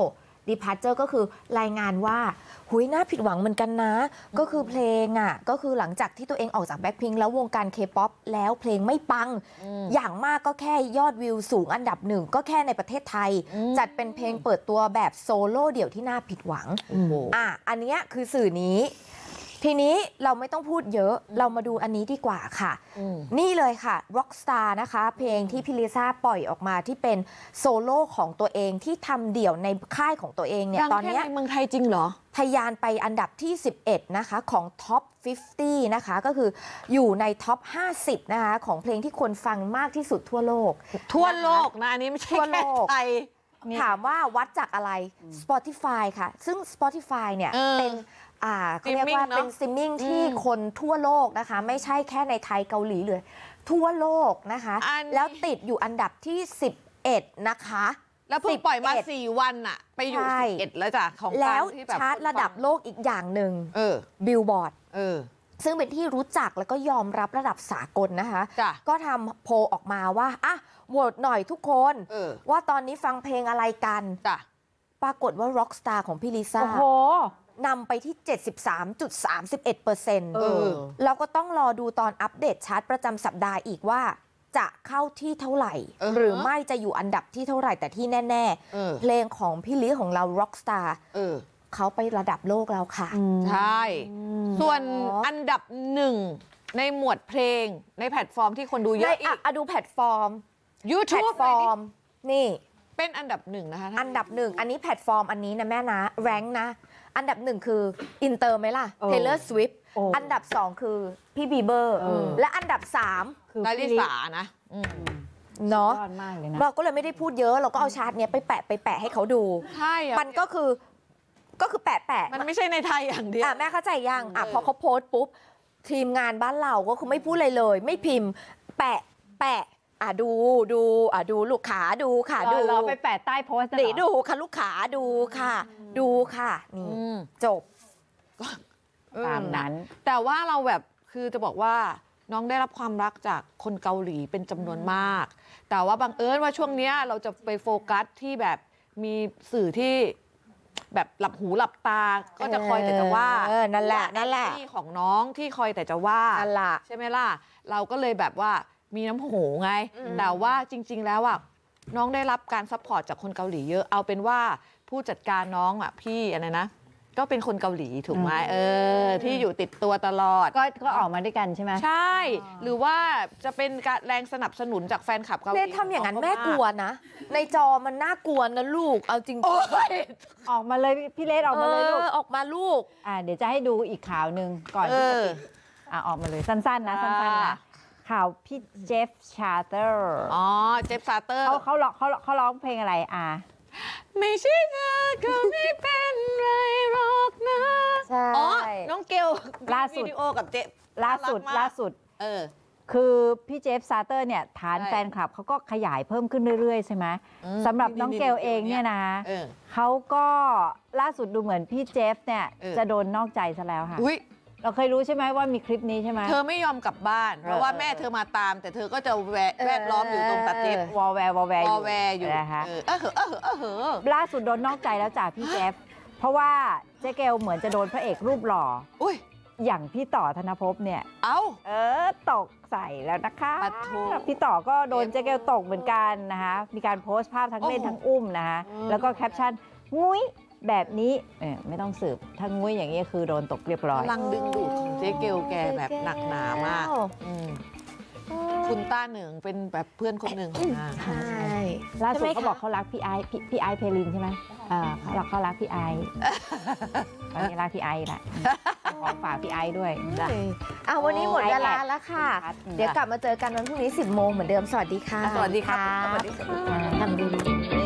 Departure ก็คือรายงานว่าหุยน่าผิดหวังเหมือนกันนะ ก็คือเพลงอ่ะก็คือหลังจากที่ตัวเองออกจากแบ็คพิงค์แล้ววงการ K-POP แล้วเพลงไม่ปัง อย่างมากก็แค่ยอดวิวสูงอันดับหนึ่งก็แค่ในประเทศไทย จัดเป็นเพลงเปิดตัวแบบโซโล่เดี่ยวที่น่าผิดหวังอันนี้คือสื่อนี้ทีนี้เราไม่ต้องพูดเยอะเรามาดูอันนี้ดีกว่าค่ะนี่เลยค่ะ Rockstar นะคะเพลงที่พี่ลิซ่าปล่อยออกมาที่เป็นโซโล่ของตัวเองที่ทำเดี่ยวในค่ายของตัวเองเนี่ยตอนนี้ในเมืองไทยจริงเหรอทะยานไปอันดับที่11นะคะของ Top 50 นะคะก็คืออยู่ใน Top 50 นะคะของเพลงที่คนฟังมากที่สุดทั่วโลกนะอันนี้ไม่ใช่แค่ไทยถามว่าวัดจากอะไร Spotify ค่ะซึ่ง Spotify เนี่ยเป็นเขาเรียกว่าเป็นซิมมิ่งที่คนทั่วโลกนะคะไม่ใช่แค่ในไทยเกาหลีเลยทั่วโลกนะคะแล้วติดอยู่อันดับที่11นะคะแล้วเพิ่งปล่อยมา4 วันอะไปอยู่11แล้วจ้ะของแล้วชาร์ตระดับโลกอีกอย่างหนึ่งบิลบอร์ดซึ่งเป็นที่รู้จักแล้วก็ยอมรับระดับสากลนะคะก็ทำโพลออกมาว่าโหวตหน่อยทุกคนว่าตอนนี้ฟังเพลงอะไรกันปรากฏว่า Rockstar ของพี่ลิซ่านำไปที่ 73.31% เราก็ต้องรอดูตอนอัปเดตชาร์ตประจำสัปดาห์อีกว่าจะเข้าที่เท่าไหร่หรือไม่จะอยู่อันดับที่เท่าไหร่แต่ที่แน่ๆเพลงของพี่ลิของเรา Rockstar เขาไประดับโลกแล้วค่ะใช่ส่วนอันดับ1ในหมวดเพลงในแพลตฟอร์มที่คนดูเยอะอีกดูแพลตฟอร์ม YouTube แพลตฟอร์มนี่เป็นอันดับ1นะคะอันดับ1อันนี้แพลตฟอร์มอันนี้นะแม่นะแรงนะอันดับ1คืออินเตอร์ไหมล่ะ Taylor Swift อันดับ2คือพี่บีเบอร์และอันดับ3 คือลิซ่านะเนาะเราก็เลยไม่ได้พูดเยอะเราก็เอาชาร์ตเนี้ยไปแปะให้เขาดูใช่มันก็คือแปะมันไม่ใช่ในไทยอย่างเดียวแม่เข้าใจยังพอเขาโพสต์ปุ๊บทีมงานบ้านเราก็คือไม่พูดอะไรเลยไม่พิมพ์แปะดูลูกขาดูค่ะดูเราไปแปะใต้โพสต์ดูค่ะลูกขาดูค่ะนี่จบตามนั้นแต่ว่าเราแบบคือจะบอกว่าน้องได้รับความรักจากคนเกาหลีเป็นจำนวนมากแต่ว่าบังเอิญว่าช่วงนี้เราจะไปโฟกัสที่แบบมีสื่อที่แบบหลับหูหลับตาก็จะคอยแต่จะว่านั่นแหละที่ของน้องที่คอยแต่จะว่าใช่ไหมล่ะเราก็เลยแบบว่ามีน้ำโหไงแต่ว่าจริงๆแล้วน้องได้รับการซัพพอร์ตจากคนเกาหลีเยอะเอาเป็นว่าผู้จัดการน้องพี่อะไรนะก็เป็นคนเกาหลีถูกไหมที่อยู่ติดตัวตลอดก็ออกมาด้วยกันใช่ไหมใช่หรือว่าจะเป็นการแรงสนับสนุนจากแฟนคลับเกาหลีทำอย่างนั้นแม่กลัวนะในจอมันน่ากลัวนะลูกเอาจริงออกมาเลยพี่เลสออกมาเลยลูกออกมาลูกเดี๋ยวจะให้ดูอีกข่าวหนึ่งก่อนที่จะปิดออกมาเลยสั้นๆนะข่าวพี่เจฟชาร์เตอร์เจฟชาร์เตอร์เขาร้องเพลงอะไรไม่ใช่เธอก็ไม่เป็นไรหรอกนะใช่น้องเกลล่าสุดวิดีโอกับเจฟล่าสุดคือพี่เจฟซาเตอร์เนี่ยฐานแฟนคลับเขาก็ขยายเพิ่มขึ้นเรื่อยๆใช่ไหมสำหรับน้องเกลเองเนี่ยนะเขาก็ล่าสุดดูเหมือนพี่เจฟเนี่ยจะโดนนอกใจซะแล้วค่ะเราเคยรู้ใช่ไหมว่ามีคลิปนี้ใช่ไหมเธอไม่ยอมกลับบ้านเพราะว่าแม่เธอมาตามแต่เธอก็จะแวดล้อมอยู่ตรงตัดเจ็บวอลแวร์อยู่นะคะล่าสุดโดนนอกใจแล้วจ้ะพี่เจฟเพราะว่าเจ๊เกลเหมือนจะโดนพระเอกรูปหล่ออย่างพี่ต่อธนภพเนี่ยตกใส่แล้วนะคะพี่ต่อก็โดนเจ๊เกลตกเหมือนกันนะคะมีการโพสต์ภาพทั้งเล่นทั้งอุ้มนะคะแล้วก็แคปชั่นงุ้ยแบบนี้ไม่ต้องสืบถ้างุ้ยอย่างนี้คือโดนตกเรียบร้อยพลังดึงดูดของเจ๊เกลแกแบบหนักหนามากคุณต้าหนึ่งเป็นแบบเพื่อนคนหนึ่งใช่ล่าสุดเขาบอกเขารักพี่ไอเพลินใช่ไหมเขารักพี่ไอตอนนี้รักพี่ไอแหละขอฝากพี่ไอด้วยวันนี้หมดเวลาแล้วค่ะเดี๋ยวกลับมาเจอกันวันพรุ่งนี้ 10 โมงเหมือนเดิมสวัสดีค่ะสวัสดีค่ะทำดี